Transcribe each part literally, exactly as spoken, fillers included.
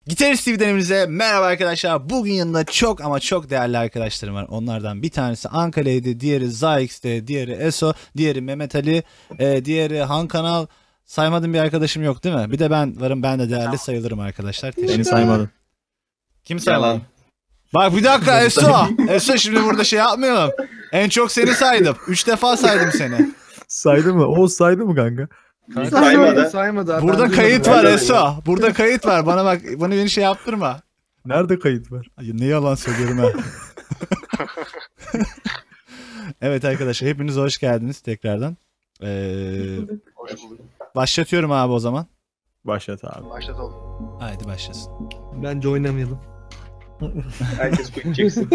Gitarist T V'den hepinize merhaba arkadaşlar. Bugün yanında çok ama çok değerli arkadaşlarım var. Onlardan bir tanesi Ankara'ydı, diğeri Zayx'te, diğeri Eso, diğeri Mehmet Ali, e, diğeri Han Kanal. Saymadığım bir arkadaşım yok değil mi? Bir de ben varım, ben de değerli sayılırım arkadaşlar. Beni saymadın. Kim saymadı? Bak bir dakika Eso. Eso şimdi burada şey yapmayalım. En çok seni saydım. Üç defa saydım seni. Saydı mı? O saydı mı kanka? Saymadı. Saymadı. Burada kayıt var Eso. Burada kayıt var. Bana bak, bana beni şey yaptırma. Nerede kayıt var? Ay, ne yalan söylüyorum ha. Evet arkadaşlar, hepiniz hoş geldiniz tekrardan. Ee, başlatıyorum abi o zaman. Başlat abi. Başlatalım. Haydi başlasın. Bence oynamayalım. Herkes quick çeksin.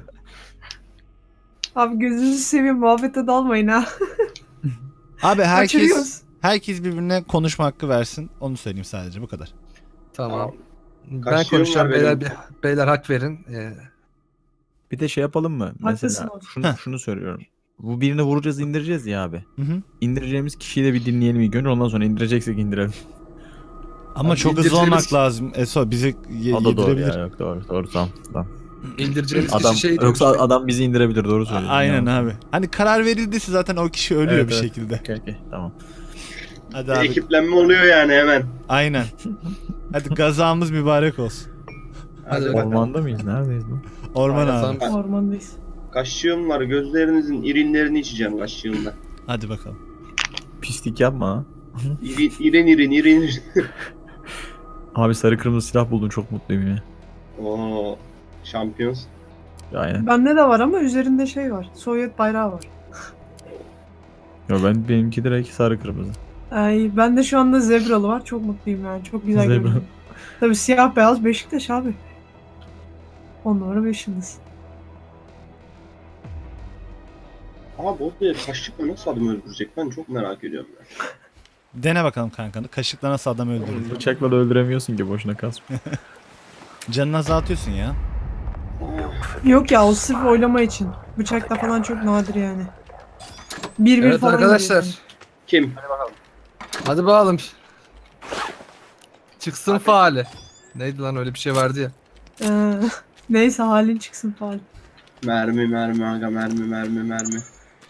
Abi gözünüzü seveyim, muhabbete dalmayın ha. Abi herkes Kaçırıyoruz. herkes birbirine konuşma hakkı versin. Onu söyleyeyim sadece, bu kadar. Tamam. Ben Kaç konuşacağım, yılım var beyler, beyler hak verin. Ee, Bir de şey yapalım mı? Haklısın Mesela abi. şunu, şunu söylüyorum. Bu birini vuracağız, indireceğiz ya abi. Hı hı. İndireceğimiz kişiyi de bir dinleyelim ilk önce, ondan sonra indireceksek indirelim. Ama Abi çok hızlı indireceğimiz- olmak lazım. Eso bizi ye- O da doğru yedirebilir. ya. Yok, doğru doğru tamam. tamam. indireceğimiz Adam, kişi şey yoksa diyormuş. adam bizi indirebilir, doğru A- söylüyorsun. Aynen ya. abi. Hani karar verildiyse zaten o kişi ölüyor Evet, bir evet. şekilde. Okey okey tamam. Hadi Bir abi. ekiplenme oluyor yani hemen. Aynen. Hadi gazamız mübarek olsun. Hadi bakalım. Ormanda mıyız? Neredeyiz bu? Orman Aynen, abi. tamam. Ormandayız. Kaşığım var. Gözlerinizin irinlerini içeceğim kaşığımda. Hadi bakalım. Pislik yapma ha. İrin irin irin irin. irin. Abi sarı kırmızı silah buldum, çok mutluyum ya. Oo, şampiyons. Aynen. Bende de var ama üzerinde şey var. Sovyet bayrağı var. Yo, ben benimki direkt sarı kırmızı. Ay, bende şu anda zebralı var. Çok mutluyum yani. Çok güzel Zebra. görünüyor. Tabii siyah beyaz Beşiktaş abi. On numara beş yıldız. Abi o bir kaşıkla nasıl adam öldürecek? Ben çok merak ediyorum ya. Dene bakalım kankanı. Kaşıkla nasıl adam öldürür? Bıçakla da öldüremiyorsun ki, boşuna kasma. Canını azaltıyorsun ya. Yok ya, o sırf oylama için. Bıçakla falan çok nadir yani. Bir bir Evet falan arkadaşlar. geliyor Kim? Hadi bakalım. Çıksın faali. Neydi lan, öyle bir şey vardı ya. yani. Ee, neyse halin çıksın falan. Mermi mermi aga mermi mermi mermi.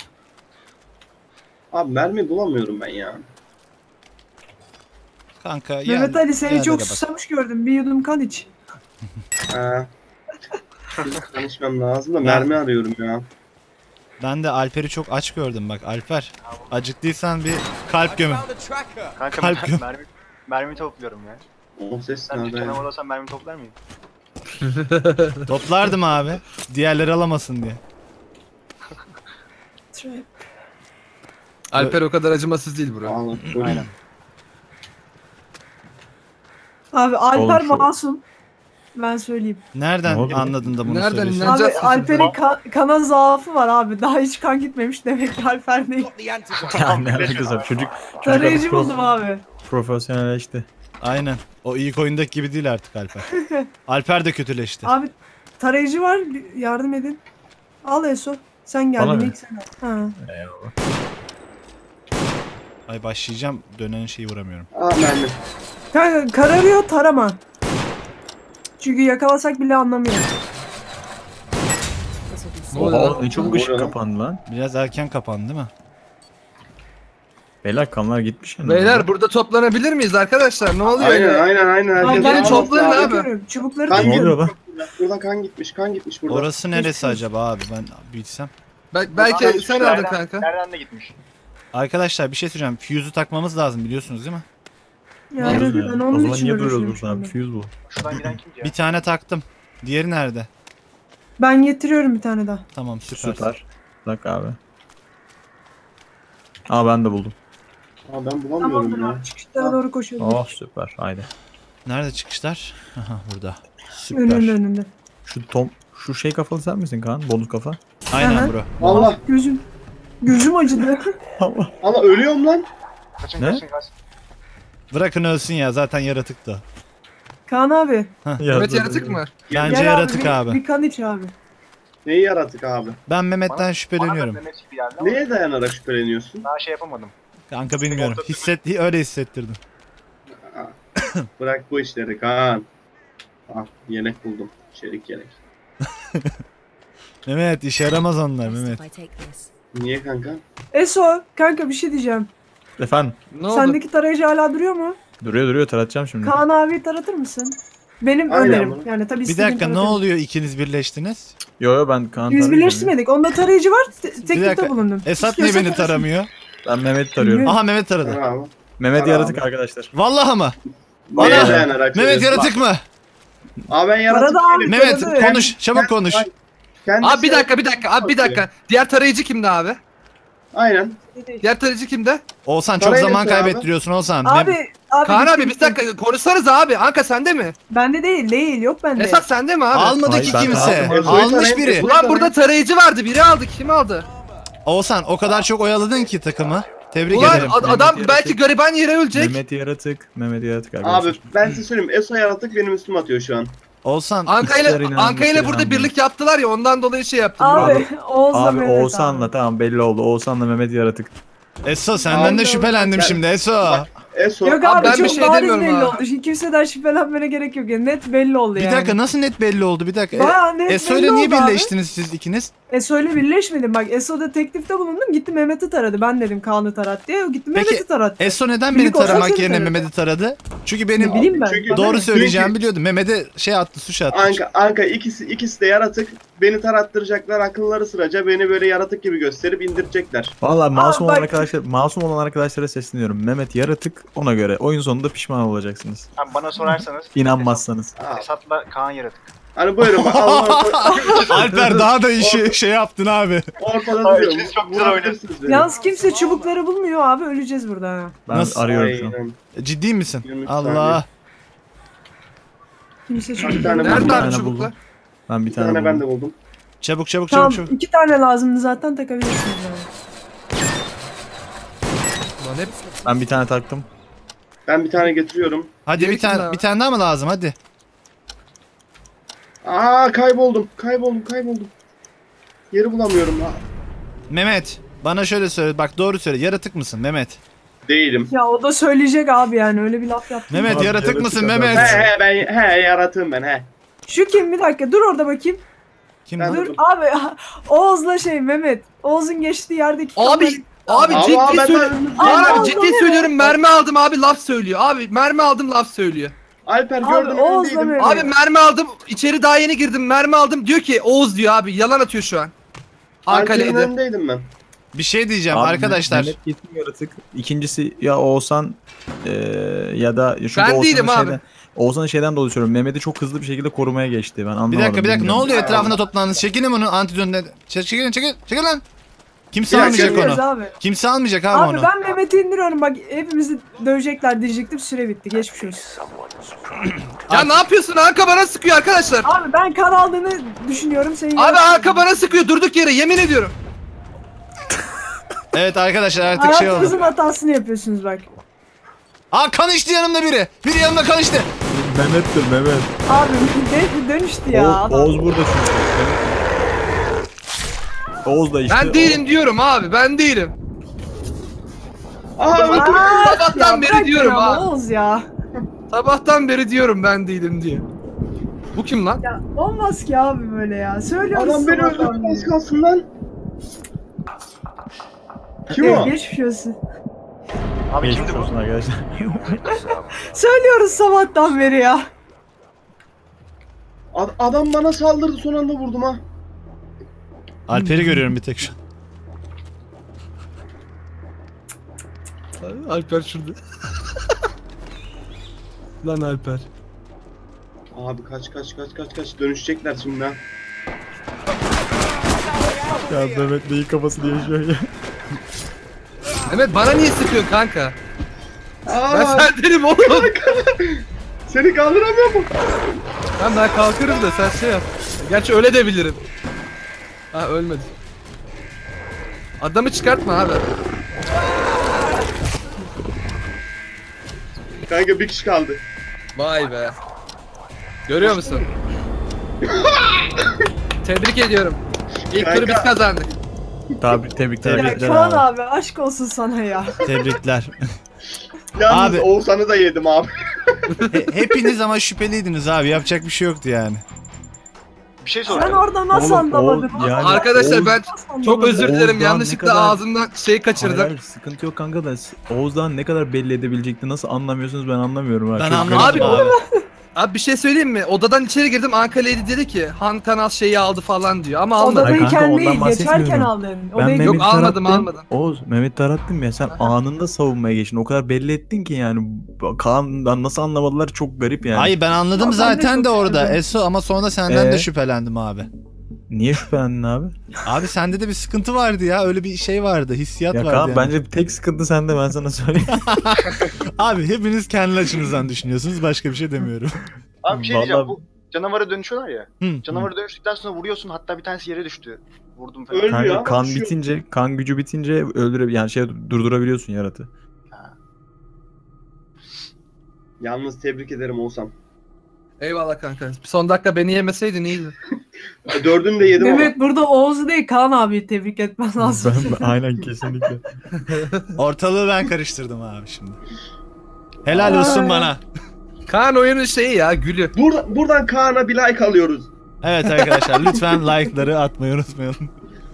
Abi mermi bulamıyorum ben ya. Kanka Mehmet yani- Ali seni yani çok de bak. susamış gördüm. Bir yudum kan iç. Ha. Şimdi konuşmam lazım da mermi arıyorum ya. Ben de Alper'i çok aç gördüm bak. Alper, acıktıysan bir kalp gömün. Kanka Kalp ben yok. mermi, mermi topluyorum ya. O ses Sen nerede dükkana ya? uğrasan mermi toplar mıydın? Toplardım abi. Diğerleri alamasın diye. Alper o kadar acımasız değil bro. Vallahi. Aynen. Abi Alper Oğlum şu- masum. Ben söyleyeyim. Nereden Ne oldu? anladın da bunu Nereden söylüyorsun? inan- Abi Cancatsın Alper'in şimdi. kan, kana zaafı var abi. Daha hiç kan gitmemiş demek ki Alper değil. Yani ne alakası var? Çocuk, çocuk Tarayıcı artık prof- buldum abi. profesyonelleşti. Aynen. O ilk oyundaki gibi değil artık Alper. Alper de kötüleşti. Abi tarayıcı var, bir yardım edin. Al Eso. Sen Bana geldin mı? ilk sen al. Ha. Eyvallah. Ay başlayacağım, dönen şeyi vuramıyorum. Aa mermi. Kanka kararıyor, tarama. Çünkü yakalasak bile anlamıyor. Ne oluyor Oha, lan? ne çabuk Ne ışık oluyor lan? kapandı lan. Biraz erken kapandı değil mi? Beyler, kanlar gitmiş yani. Beyler burada toplanabilir miyiz arkadaşlar? Ne oluyor Aynen ya? aynen aynen. Abi Herkes gelin ben alması toplayın lazım. abi. Çubukları, çubukları Kan Ne tutuyorum. oluyor lan? Buradan kan gitmiş kan gitmiş buradan. Orası neresi acaba abi, ben bilsem. Bel- belki Nereden- sen aldın Nereden- kanka. Nereden de gitmiş? Arkadaşlar bir şey söyleyeceğim. Fuse'u takmamız lazım, biliyorsunuz değil mi? Ya Evet, evet, Yani. ben O onun zaman için niye duruyoruz uğraşıyorum burada abi? şimdi. Fuse bu. Şuradan giden kimdi ya? Bir tane taktım. Diğeri nerede? Ben getiriyorum bir tane daha. Tamam, süper. Süper. Bak abi. Aa, ben de buldum. Aa, ben bulamıyorum Tamamdır ya. abi, çıkışlara doğru koşuyorum. Oh süper, haydi. Nerede çıkışlar? Aha, burada. Süper. Önünde önünde. Şu Tom, şu şey kafalı sen misin Kaan? Bonus kafa. Aynen Aha. bro. Allah. Gözüm. Gözüm acıdı. Allah. Allah ölüyorum lan. Kaçın Ne? kaçın kaç. Bırakın ölsün ya, zaten yaratıktı o. Kaan abi. Evet, yaratık mı? Bence Gel yaratık bir- abi. Bir kan iç abi. Neyi yaratık abi? Ben Mehmet'ten Bana da şüpheleniyorum. Mehmet gibi geldi ama Neye dayanarak şüpheleniyorsun? daha şey yapamadım. Kanka bilmiyorum. Hisset, öyle hissettirdim. Bırak bu işleri Kaan. Ah, yelek buldum. Çelik yelek. Mehmet işe yaramaz onlar Mehmet. Niye kanka? Eso kanka bir şey diyeceğim. Efendim. Ne oldu? Sendeki tarayıcı hala duruyor mu? Duruyor duruyor taratacağım şimdi. Kaan abi taratır mısın? Benim Aynen önerim. bunu. Yani tabii Bir istediğin dakika ne taratırım. oluyor ikiniz birleştiniz? Yo yo ben Kaan Biz tarayacağım birleştirmedik. Onda tarayıcı var. te- Bir teklifte dakika. bulundum. Esat niye İstiyorsan beni tarasın. taramıyor? ya. Ben Mehmet'i tarıyorum. Aha Mehmet taradı. Tamam. Mehmet Tamam. yaratık arkadaşlar. Vallahi mı? Neye Bana- dayanarak Mehmet söylüyorsun? yaratık mı? Abi ben yaratık Arada abi- değilim. Mehmet Taradı. konuş çabuk konuş. Kendisi- Abi bir dakika bir dakika abi bir dakika. Diğer tarayıcı kimde abi? Aynen. Diğer tarayıcı kimde? Oğuzhan çok Parayı zaman yapıyor abi. kaybettiriyorsun Oğuzhan. Abi, Mem- abi. Kaan abi bitti, bir bitti. dakika konuşsanız abi. Anka sende mi? Bende değil, değil. Yok bende. Esat sende mi abi? Almadı Hayır, ki ben kimse. taramadım. Almış biri. Ulan burada tarayıcı vardı. Biri aldı. Kim aldı? Oğuzhan o kadar çok oyaladın ki takımı. Tebrik Ulan ederim. ad- adam Mehmet belki yaratık. gariban yere ölecek. Mehmet yaratık. Mehmet yaratık arkadaşlar. Abi ben size söyleyeyim. Eso yaratık benim üstüme atıyor şu an. Oğuzhan Anka ile İster inan, Anka ile ister burada inanmayın. birlik yaptılar ya ondan dolayı şey yaptım. Abi, Oğuz'la Abi Mehmet Oğuzhan'la abi. tamam belli oldu. Oğuzhan'la Mehmet yaratık. Eso senden de Abi, şüphelendim ben- şimdi Eso. Bak, Eso. Yok Abi abi, ben bir çok şey bariz demiyorum belli ha. oldu. Şimdi kimseden şüphelenmene gerek yok. Yani net belli oldu Bir yani. dakika nasıl net belli oldu bir dakika. Bayağı net E, Eso belli ile niye oldu abi. birleştiniz siz ikiniz? Eso ile birleşmedim. Bak Eso'da teklifte bulundum. Gitti Mehmet'i taradı. Ben dedim Kaan'ı tarat diye. O gitti Peki, Mehmet'i tarattı. Eso neden Birlik beni olsa taramak seni yerine taradı. Mehmet'i taradı? Çünkü benim Ne bileyim ben. Çünkü- Bana doğru ne? söyleyeceğimi Çünkü- biliyordum. Mehmet'e şey attı, suç attı. Anka, Anka ikisi ikisi de yaratık. Beni tarattıracaklar akılları sıraca beni böyle yaratık gibi gösterip indirecekler. Vallahi masum Aa, olan bak- arkadaşlar, masum olan arkadaşlara sesleniyorum. Mehmet yaratık ona göre. Oyun sonunda pişman olacaksınız. Abi bana sorarsanız İnanmazsanız. Aa, Esat'la Kaan yaratık. hani buyurun bak Allah'ım Alper daha da işi şey yaptın abi. ortada Abi duruyorum. ikiniz çok güzel Vurabilirsiniz beni. Yalnız kimse çubukları bulmuyor abi. Öleceğiz burada ha. Ben Nasıl? arıyorum şu an. Aynen. Ciddi misin? yirmi Allah. saniye. Kimse Bir çubukları tane bulmuyor. Nerede bir abi tane çubuklar? buldum. Ben bir Bir tane tane ben de buldum. buldum. Çabuk çabuk Tamam, çabuk çabuk. iki tane lazımdı zaten takabilirsiniz abi. Ulan hep Ben bir tane taktım. Ben bir tane getiriyorum. Hadi bir Gereksin tane abi. bir tane daha mı lazım hadi. Aa kayboldum. Kayboldum kayboldum. Yeri bulamıyorum ha. Mehmet bana şöyle söyle bak doğru söyle yaratık mısın Mehmet? Değilim. Ya o da söyleyecek abi yani öyle bir laf yaptı. Mehmet Abi, yaratık yaratık mısın adam. Mehmet? He he ben he yaratığım ben he. Şu kim bir dakika dur orada bakayım. Kim Ben- bu? Dur abi Oğuz'la şey Mehmet. Oğuz'un geçtiği yerdeki Abi abi Ama ciddi ben- söylüyorum. Abi, Kaan abi Oğuz ciddi oluyor. söylüyorum mermi aldım abi laf söylüyor. Abi mermi aldım laf söylüyor. Alper Abi, gördüm Oğuz'la önündeydim. Mehmet. Abi mermi aldım içeri daha yeni girdim mermi aldım diyor ki Oğuz diyor abi yalan atıyor şu an. Alper'in Ankara'ydı. önündeydim ben. Bir şey diyeceğim Abi, arkadaşlar. Mehmet kesin yaratık. İkincisi ya Oğuzhan eee ya da çünkü Ben Oğuzhan'ın değilim abi. şeyden, Oğuzhan'ın şeyden dolayı söylüyorum. Mehmet'i çok hızlı bir şekilde korumaya geçti. Ben anlamadım. Bir dakika bir dakika ne bilmiyorum. oluyor etrafında toplandınız? Çekilin bunu antidönde. Çekilin çekil çekil lan. Kimse Bir dakika, almayacak Biliyoruz onu. abi. Kimse almayacak abi, Abi onu. ben Mehmet'i indiriyorum bak hepimizi dövecekler diyecektim süre bitti geçmiş olsun. Ya ne yapıyorsun Anka bana sıkıyor arkadaşlar. Abi ben kan aldığını düşünüyorum senin. Abi Anka bana sıkıyor durduk yere yemin ediyorum. Evet arkadaşlar artık şey oldu. Hayatınızın hatasını yapıyorsunuz bak. Aa kan içti yanımda biri. Biri yanımda kan içti. Mehmet'tir Mehmet. Abi de, dönüştü ya. Oğuz, adam. Oğuz burada çünkü. Oğuz da işte. Ben değilim diyorum abi ben değilim. Aa Aa, Sabahtan ya beri bırak diyorum ya, ha. Oğuz ya. Sabahtan beri diyorum ben değilim diye. Bu kim lan? Ya olmaz ki abi böyle ya. Söylüyoruz adam beni sabahtan öldürdü beri. az kalsın lan. Kim Evet, o? geçmiş olsun. Abi Geçmiş kimdi bu? olsun arkadaşlar. Söylüyoruz sabahtan beri ya. Ad- adam bana saldırdı son anda vurdum ha. Alper'i görüyorum bir tek şu an. Alper şurada. Lan Alper. Abi kaç kaç kaç kaç kaç dönüşecekler şimdi ha. Ya Mehmet neyin kafasını yaşıyor ya. Mehmet bana niye sıkıyorsun kanka? Ben Aa, sendenim oğlum. seni kaldıramıyor mu? Ben ben kalkarım da sen şey yap. Gerçi öyle de bilirim. Ha ölmedi. Adamı çıkartma abi. Kanka bir kişi kaldı. Vay be. Görüyor musun? Tebrik ediyorum. İlk turu biz Kanka. kazandık. Tabii tebrik Ya tebrikler Kaan abi. abi aşk olsun sana ya. Tebrikler. Yalnız Abi. Oğuzhan'ı da yedim abi. He- hepiniz ama şüpheliydiniz abi. Yapacak bir şey yoktu yani. Bir şey Sen soracağım. orada nasıl Oğlum, o- anlamadın? yani- Arkadaşlar Oğuz- ben Nasıl çok anlamadın? özür dilerim. Oğuz'dan ne Yanlışlıkla kadar- ağzımdan şey kaçırdım. Hayır, hayır, sıkıntı yok kanka da Oğuz'dan ne kadar belli edebilecekti nasıl anlamıyorsunuz ben anlamıyorum. ha. Ben Çok anlamadım garip. abi. Abi bir şey söyleyeyim mi? Odadan içeri girdim. Ankara'ydı dedi ki Han Kanal şeyi aldı falan diyor. Ama almadı. Hayır kanka, Odadayken ondan değil, bahsetmiyorum. geçerken aldın. Ben Odaya Mehmet'i Yok, gidip- almadım, tarattım. almadım. Oğuz Mehmet tarattım ya sen anında savunmaya geçtin. O kadar belli ettin ki yani Kaan'dan nasıl anlamadılar çok garip yani. Hayır ben anladım Ya ben de zaten çok de orada şaşırdım. Eso ama sonra senden de Ee? şüphelendim abi. Niye şüphelendin abi? Abi sende de bir sıkıntı vardı ya. Öyle bir şey vardı. Hissiyat Ya vardı Kaan yani. bence tek sıkıntı sende ben sana söyleyeyim. Abi hepiniz kendi açınızdan düşünüyorsunuz. Başka bir şey demiyorum. Abi bir şey diyeceğim. Vallahi- Bu canavara dönüşüyorlar ya. Hı. Canavara dönüştükten sonra vuruyorsun, hatta bir tanesi yere düştü. Vurdum falan. Ölmüyor Kanka ama kan düşüyor. bitince, kan gücü bitince öldüre yani şey durdurabiliyorsun yaratı. Yalnız tebrik ederim olsam. Eyvallah kanka. Son dakika beni yemeseydin iyiydi. Dördünü de yedim ama. Mehmet burada Oğuz'u değil Kaan abi tebrik etmen lazım. Ben, aynen kesinlikle. Ortalığı ben karıştırdım abi şimdi. Helal olsun Ay. bana. Kaan oyunun şeyi ya, gülü. Burada, buradan Kaan'a bir like alıyoruz. Evet arkadaşlar lütfen like'ları atmayı unutmayalım.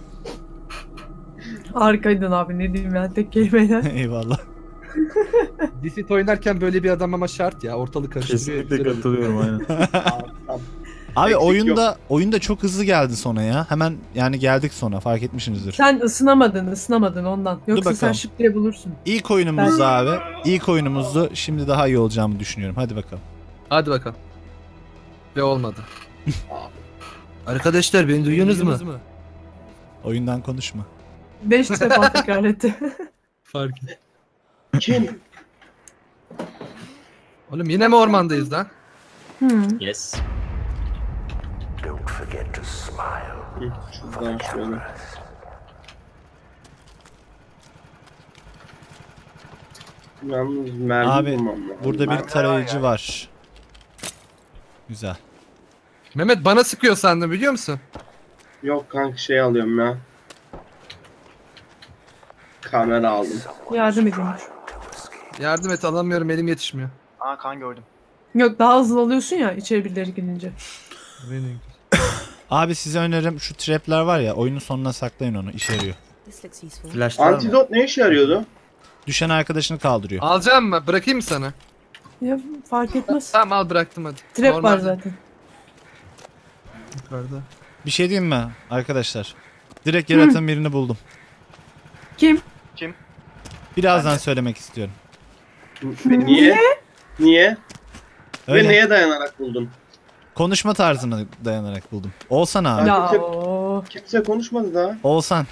Harikaydın abi ne diyeyim ben tek kelimeyle. Eyvallah. Disit oynarken böyle bir adam ama şart ya. Ortalık karıştırıyor. Kesinlikle güzel oluyor. katılıyorum aynen. Tamam, tamam. Abi Eksik oyunda oyunda çok hızlı geldi sona ya. Hemen yani geldik sona fark etmişsinizdir. Sen ısınamadın ısınamadın ondan. Yoksa sen bakalım. şıp diye bulursun. İlk oyunumuzdu abi. İlk oyunumuzdu. Şimdi daha iyi olacağımı düşünüyorum. Hadi bakalım. Hadi bakalım. Ve olmadı. Arkadaşlar beni duyuyorsunuz mu? Oyundan konuşma. Beş defa tekrar etti. Fark et. Kim? Oğlum yine mi ormandayız lan? Hmm. Yes. Hı, şuradan şöyle. Yalnız mermi Abi, bulmam lazım. Burada bir Mermi- tarayıcı var. Güzel. Mehmet bana sıkıyor sandım biliyor musun? Yok kanka şey alıyorum ya. Kamera aldım. Yardım edeyim. Yardım et, alamıyorum, elim yetişmiyor. Aa, kan gördüm. Yok daha hızlı alıyorsun ya içeri birileri gidince. Benim. Abi size önerim şu trapler var ya oyunun sonuna saklayın onu işe yarıyor. This looks useful. Flashlar mı? Antidot ne işe yarıyordu? Düşen arkadaşını kaldırıyor. Alacağım mı? Bırakayım mı sana? Ya fark etmez. Tamam al, bıraktım hadi. Trap Normal var zaten. Yukarıda. Bir şey diyeyim mi arkadaşlar? Direkt yaratan birini buldum. Kim? Birazdan söylemek istiyorum. Niye? Niye? Öyle Ve neye dayanarak buldun? konuşma tarzına dayanarak buldum. Oğuzhan abi. Ya Kim- o. Kimse konuşmadı daha. Oğuzhan.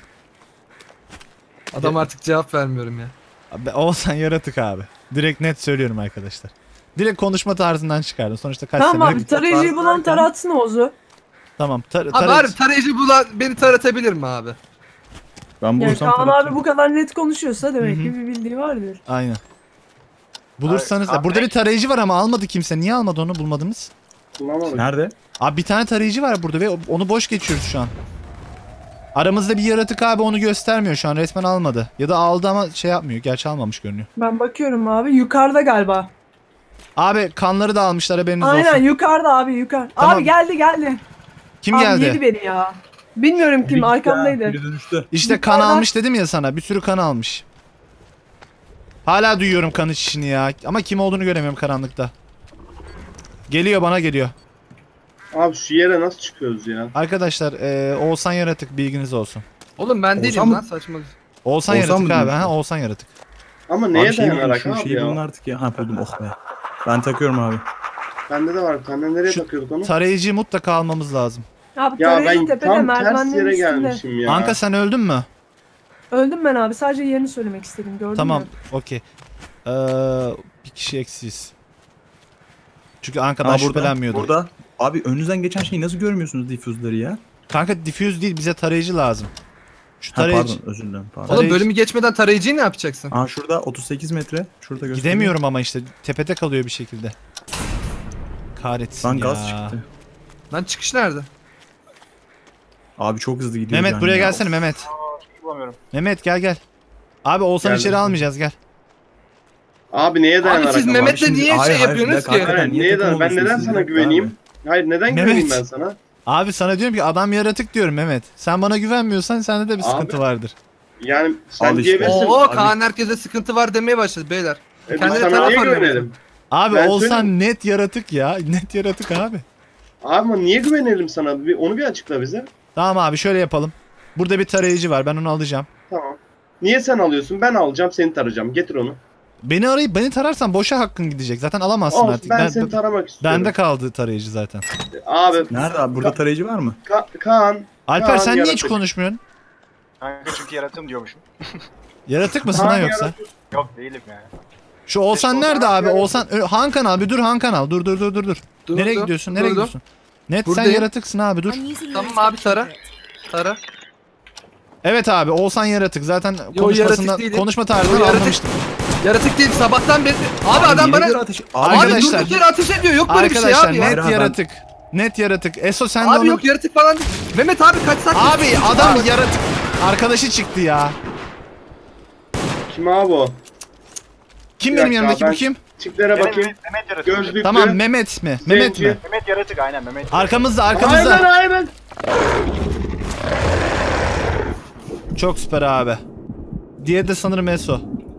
Adam artık cevap vermiyorum ya. Abi, Oğuzhan yaratık abi. Direkt net söylüyorum arkadaşlar. Direkt konuşma tarzından çıkardım. Sonuçta kaç Tamam senelik... abi tarayıcıyı bulan taratsın Oğuz'u. Tamam. Tar Abi tarayıcı- harbi tarayıcı bulan beni taratabilir mi abi? Ben Yani bulursam Kaan taratırım. abi bu kadar net konuşuyorsa demek Hı ki hı. bir bildiği vardır. Aynen. Bulursanız... Abi, Burada abi- bir tarayıcı var ama almadı kimse. Niye almadı onu bulmadınız? Bulamadık. Nerede? Abi bir tane tarayıcı var burada ve onu boş geçiyoruz şu an. Aramızda bir yaratık abi onu göstermiyor şu an. Resmen almadı. Ya da aldı ama şey yapmıyor. Gerçi almamış görünüyor. Ben bakıyorum abi yukarıda galiba. Abi kanları da almışlar haberiniz Aynen olsun. yukarıda abi yukarı. Tamam. Abi geldi geldi. Kim abi geldi? yedi beni ya. Bilmiyorum kim arkamdaydı. Biri dönüştü. İşte kan Yukarıda. almış dedim ya sana. Bir sürü kan almış. Hala duyuyorum kan içişini ya. Ama kim olduğunu göremiyorum karanlıkta. Geliyor bana geliyor. Abi şu yere nasıl çıkıyoruz ya? Arkadaşlar eee Oğuzhan yaratık bilginiz olsun. Oğlum ben Oğuzhan değilim mı? lan, saçma. Oğuzhan, Oğuzhan yaratık mı abi. diyorsun? Ha, Oğuzhan yaratık. Ama neye Abi şey bulun, dayanarak şu abi şeyi bulun ya? artık ya. Ha buldum oh be. Ben takıyorum abi. Bende de var bir tane. Nereye Şu takıyorduk onu? Tarayıcıyı mutlaka almamız lazım. Abi Ya tarayıcı ben tepede tam ters merdivenlerin yere üstünde. gelmişim ya. Anka sen öldün mü? Öldüm ben abi sadece yerini söylemek istedim gördün Tamam. mü? Okey. Eee bir kişi eksiyiz. Çünkü Anka'dan Aa, burada, şüphelenmiyordu. burada. Abi önünüzden geçen şeyi nasıl görmüyorsunuz difüzleri ya? Kanka diffuse değil bize tarayıcı lazım. Şu Ha, tarayıcı... pardon özür dilerim. Pardon. Tarayıcı- Oğlum bölümü geçmeden tarayıcıyı ne yapacaksın? Aa şurada otuz sekiz metre. Şurada gösteriyor. Gidemiyorum ama işte tepede kalıyor bir şekilde. Kahretsin Lan ya. gaz çıktı. Lan çıkış nerede? Abi çok hızlı gidiyor. Mehmet yani buraya ya. gelsene Mehmet. Bulamıyorum. Mehmet gel gel. Abi Oğuzhan Geldim. içeri almayacağız gel. Abi neye Abi dayanarak? siz ama? Mehmet'le şimdi- niye hayır, şey hayır, yapıyorsunuz bir dakika, ki? hakikaten Hayır, niye neye takım dayan- Ben neden olmuşsunuz sana siz? güveneyim? Abi. Hayır neden Mehmet. güveneyim ben sana? Abi sana diyorum ki adam yaratık diyorum Mehmet. Sen bana güvenmiyorsan sende de bir Abi. sıkıntı vardır. Yani sen Al işte. diyebilirsin. Oo Abi- Kaan herkese sıkıntı var demeye başladı beyler. E, biz kendine sana taraf niye arıyor. güvenelim? Abi Ben olsan söyleyeyim. net yaratık ya. Net yaratık abi. Abi ama niye güvenelim sana? Bir, onu bir açıkla bize. Tamam abi şöyle yapalım. Burada bir tarayıcı var. Ben onu alacağım. Tamam. Niye sen alıyorsun? Ben alacağım, seni tarayacağım. Getir onu. Beni arayıp beni tararsan boşa hakkın gidecek. Zaten alamazsın Olsun, artık. ben, Ben- seni taramak istiyorum. Bende kaldı tarayıcı zaten. Abi, Nerede abi? Burada Ka- tarayıcı var mı? Ka- Kaan. Alper Kaan sen niye hiç yaratık. konuşmuyorsun? Kanka çünkü yaratığım diyormuşum. Yaratık mısın Kaan ha yoksa? yaratık. Yok değilim ya. Şu Oğuzhan Keşke nerede Oğuzhan abi? yaratık. Oğuzhan Ö, Han Kanal bir dur Han Kanal. Dur dur dur dur dur. Dur, Nereye dur, gidiyorsun? Nereye dur, dur. gidiyorsun? Net sen Buradayım. yaratıksın abi dur. Tamam abi Tara. Tara. Evet abi Oğuzhan yaratık. Zaten yaratık konuşmasından değilim. konuşma Yo, tarihinden yaratık- anlamıştım. Yaratık değil sabahtan beri. Abi, adam yine bana... bir ateş- Abi Arkadaşlar- durduk yere ateş ediyor. Yok böyle bir şey Arkadaşlar abi ya. net Hayır, ben- yaratık. Net yaratık. Eso sen de Abi onu... yok yaratık falan değil. Mehmet abi kaç saat... Abi adam yaratık. Arkadaşı çıktı ya. Kim abi o? Kim Bir benim dakika, yanımdaki bu ben- kim? Çiklere Mehmet, bakayım. Mehmet, Mehmet yaratık. Gözlüklü. Tamam Mehmet mi? Mehmet mi? Mehmet yaratık aynen Mehmet. Arkamızda Aynen arkamızda. aynen. Çok süper abi. Diğeri de sanırım Eso.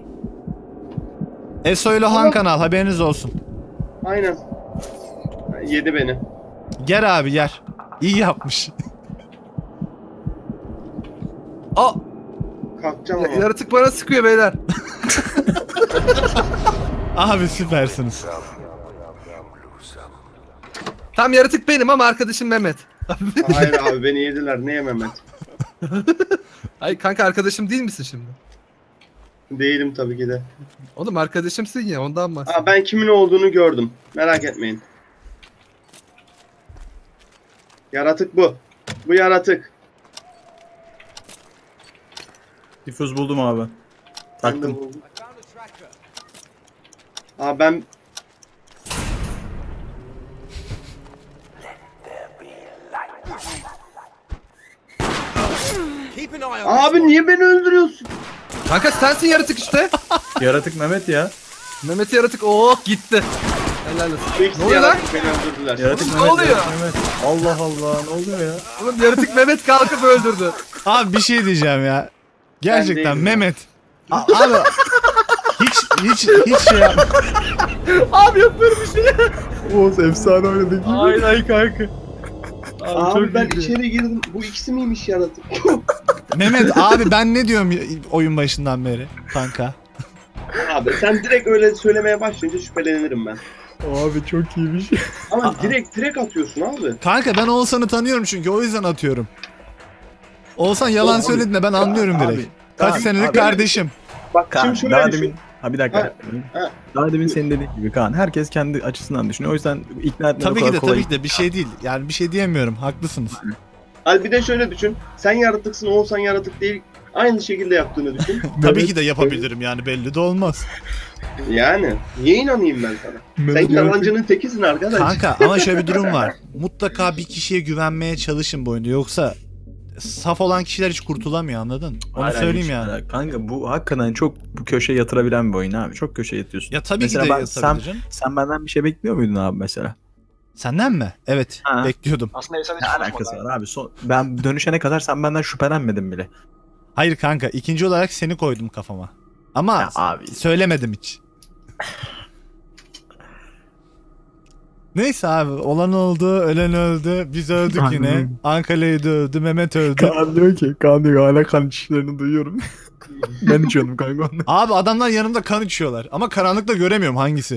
Eso ile Han Kanal haberiniz olsun. Aynen. Yedi beni. Gel abi yer. İyi yapmış. Aa, Kalkacağım ya- ama. yaratık bana sıkıyor beyler. Abi süpersiniz. Tam yaratık benim ama arkadaşım Mehmet. Hayır abi beni yediler. Neye Mehmet? Ay kanka arkadaşım değil misin şimdi? Değilim tabii ki de. Oğlum arkadaşımsın ya ondan bahsediyorum. Aa, ben kimin olduğunu gördüm. Merak etmeyin. Yaratık bu. Bu yaratık. Diffuse buldum abi. Ben de Taktım. buldum. Aa ben... Abi niye beni öldürüyorsun? Kanka sensin yaratık işte. Yaratık Mehmet ya. Mehmet yaratık oh gitti. Helal olsun. Bu ikisi Ne oluyor yaratık beni öldürdüler. Yaratık Ne Mehmet. oluyor? Yaratık Mehmet. Allah Allah ne oluyor ya? Oğlum yaratık Mehmet kalkıp öldürdü. Abi bir şey diyeceğim ya. Gerçekten değilim Mehmet. A- abi hiç hiç hiç şey yapma. Abi yapıyorum bir şey. Oğuz efsane oynadı gibi. Aynen kanka. Abi ben içeri girdim. Bu ikisi miymiş yaratık? Mehmet abi ben ne diyorum ya- oyun başından beri kanka. Abi sen direkt öyle söylemeye başlayınca şüphelenirim ben. Abi çok iyiymiş. Ama direkt direkt atıyorsun abi. Kanka ben Oğuzhan'ı tanıyorum çünkü o yüzden atıyorum. Oğuzhan yalan Abi, söylediğinde ben anlıyorum abi, direkt. Kaç Kaan, senelik abi. kardeşim. Bak Kaan, şimdi şöyle daha düşün. demin... Ha bir dakika. Ha, ha. Daha demin senin dediğin gibi Kaan. Herkes kendi açısından düşünüyor. O yüzden ikna etmek o Tabii kadar ki de kolay. tabii ki de bir şey değil. Yani bir şey diyemiyorum. Haklısınız. Abi bir de şöyle düşün. Sen yaratıksın, Oğuzhan yaratık değil. Aynı şekilde yaptığını düşün. Tabii ki de yapabilirim yani belli de olmaz. Yani niye inanayım ben sana? Sen yalancının tekisin arkadaş. Kanka ama şöyle bir durum var. Mutlaka bir kişiye güvenmeye çalışın bu oyunda. Yoksa saf olan kişiler hiç kurtulamıyor anladın? Onu Aynen, söyleyeyim hiç yani. merak- Kanka bu hakikaten çok bu köşeye yatırabilen bir oyun abi. Çok köşeye yatıyorsun. Ya tabii Mesela ki de ben- yatabilir canım. Sen benden bir şey bekliyor muydun abi mesela? Senden mi? Evet. Ha. Bekliyordum. Aslında Esad hiç Ne konuşmadı. alakası var abi? Son, ben dönüşene kadar sen benden şüphelenmedin bile. Hayır kanka. ikinci olarak seni koydum kafama. Ama Ya abi. söylemedim hiç. Neyse abi. Olan oldu. Ölen öldü. Biz öldük yine. Anladım. Ankara'yı da öldü. Mehmet öldü. Kaan diyor ki, Kaan diyor hala kan içişlerini duyuyorum. Ben içiyordum kanka onu. Abi adamlar yanımda kan içiyorlar. Ama karanlıkta göremiyorum hangisi.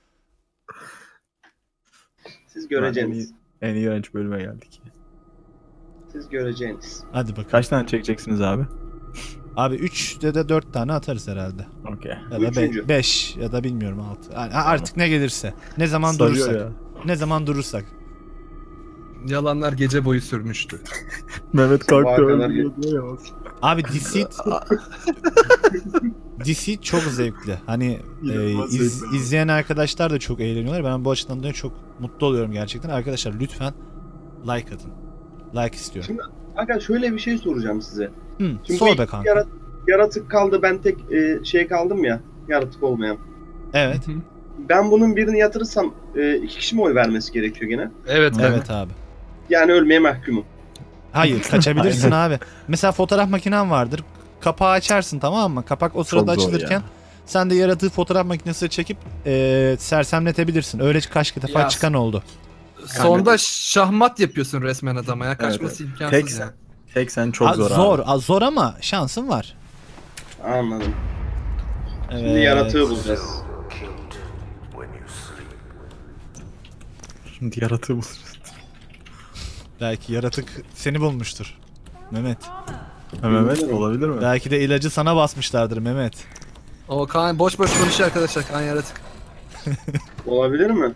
Siz göreceğiniz. En iğrenç bölüme geldik. Siz göreceğiniz. Hadi bakalım. Kaç tane çekeceksiniz abi? Abi üç de de dört tane atarız herhalde. Okey. Ya da Üçüncü. beş ya da bilmiyorum altı. Yani artık ne gelirse. Ne zaman Sarıyor durursak. ya. Ne zaman durursak. Yalanlar gece boyu sürmüştü. Mehmet Sabaha kalktı kadar öldü diyor ya. Abi Deceit Deceit çok zevkli. Hani e, İnanılmaz iz- zevkli abi. izleyen arkadaşlar da çok eğleniyorlar. Ben bu açıdan da çok mutlu oluyorum gerçekten. Arkadaşlar lütfen like atın. Like istiyorum. Kanka şöyle bir şey soracağım size. Hı, Şimdi sor bu be iki kanka. yarat- yaratık kaldı ben tek e, şey kaldım ya. Yaratık olmayan. Evet. Ben bunun birini yatırırsam e, iki kişi mi oy vermesi gerekiyor gene? Evet. Evet abi. Yani ölmeye mahkumum. Hayır kaçabilirsin abi. Mesela fotoğraf makinen vardır. Kapağı açarsın, tamam mı? Kapak o sırada zor açılırken ya. sen de yaratığı fotoğraf makinesine çekip e, sersemletebilirsin. Öyle kaç defa Ya, çıkan oldu. Sonda şahmat yapıyorsun resmen adama ya. Kaçması Evet, imkansız Tek ya. sen. Tek sen çok Ha, zor, zor, abi. a, zor ama şansın var. Anladım. Şimdi Evet. yaratığı bulacağız. Şimdi yaratığı buluruz. Belki yaratık seni bulmuştur. Mehmet. Ha, Mehmet olabilir mi? Belki de ilacı sana basmışlardır Mehmet. O Kaan boş boş konuşuyor arkadaşlar. Kaan yaratık. Olabilir mi?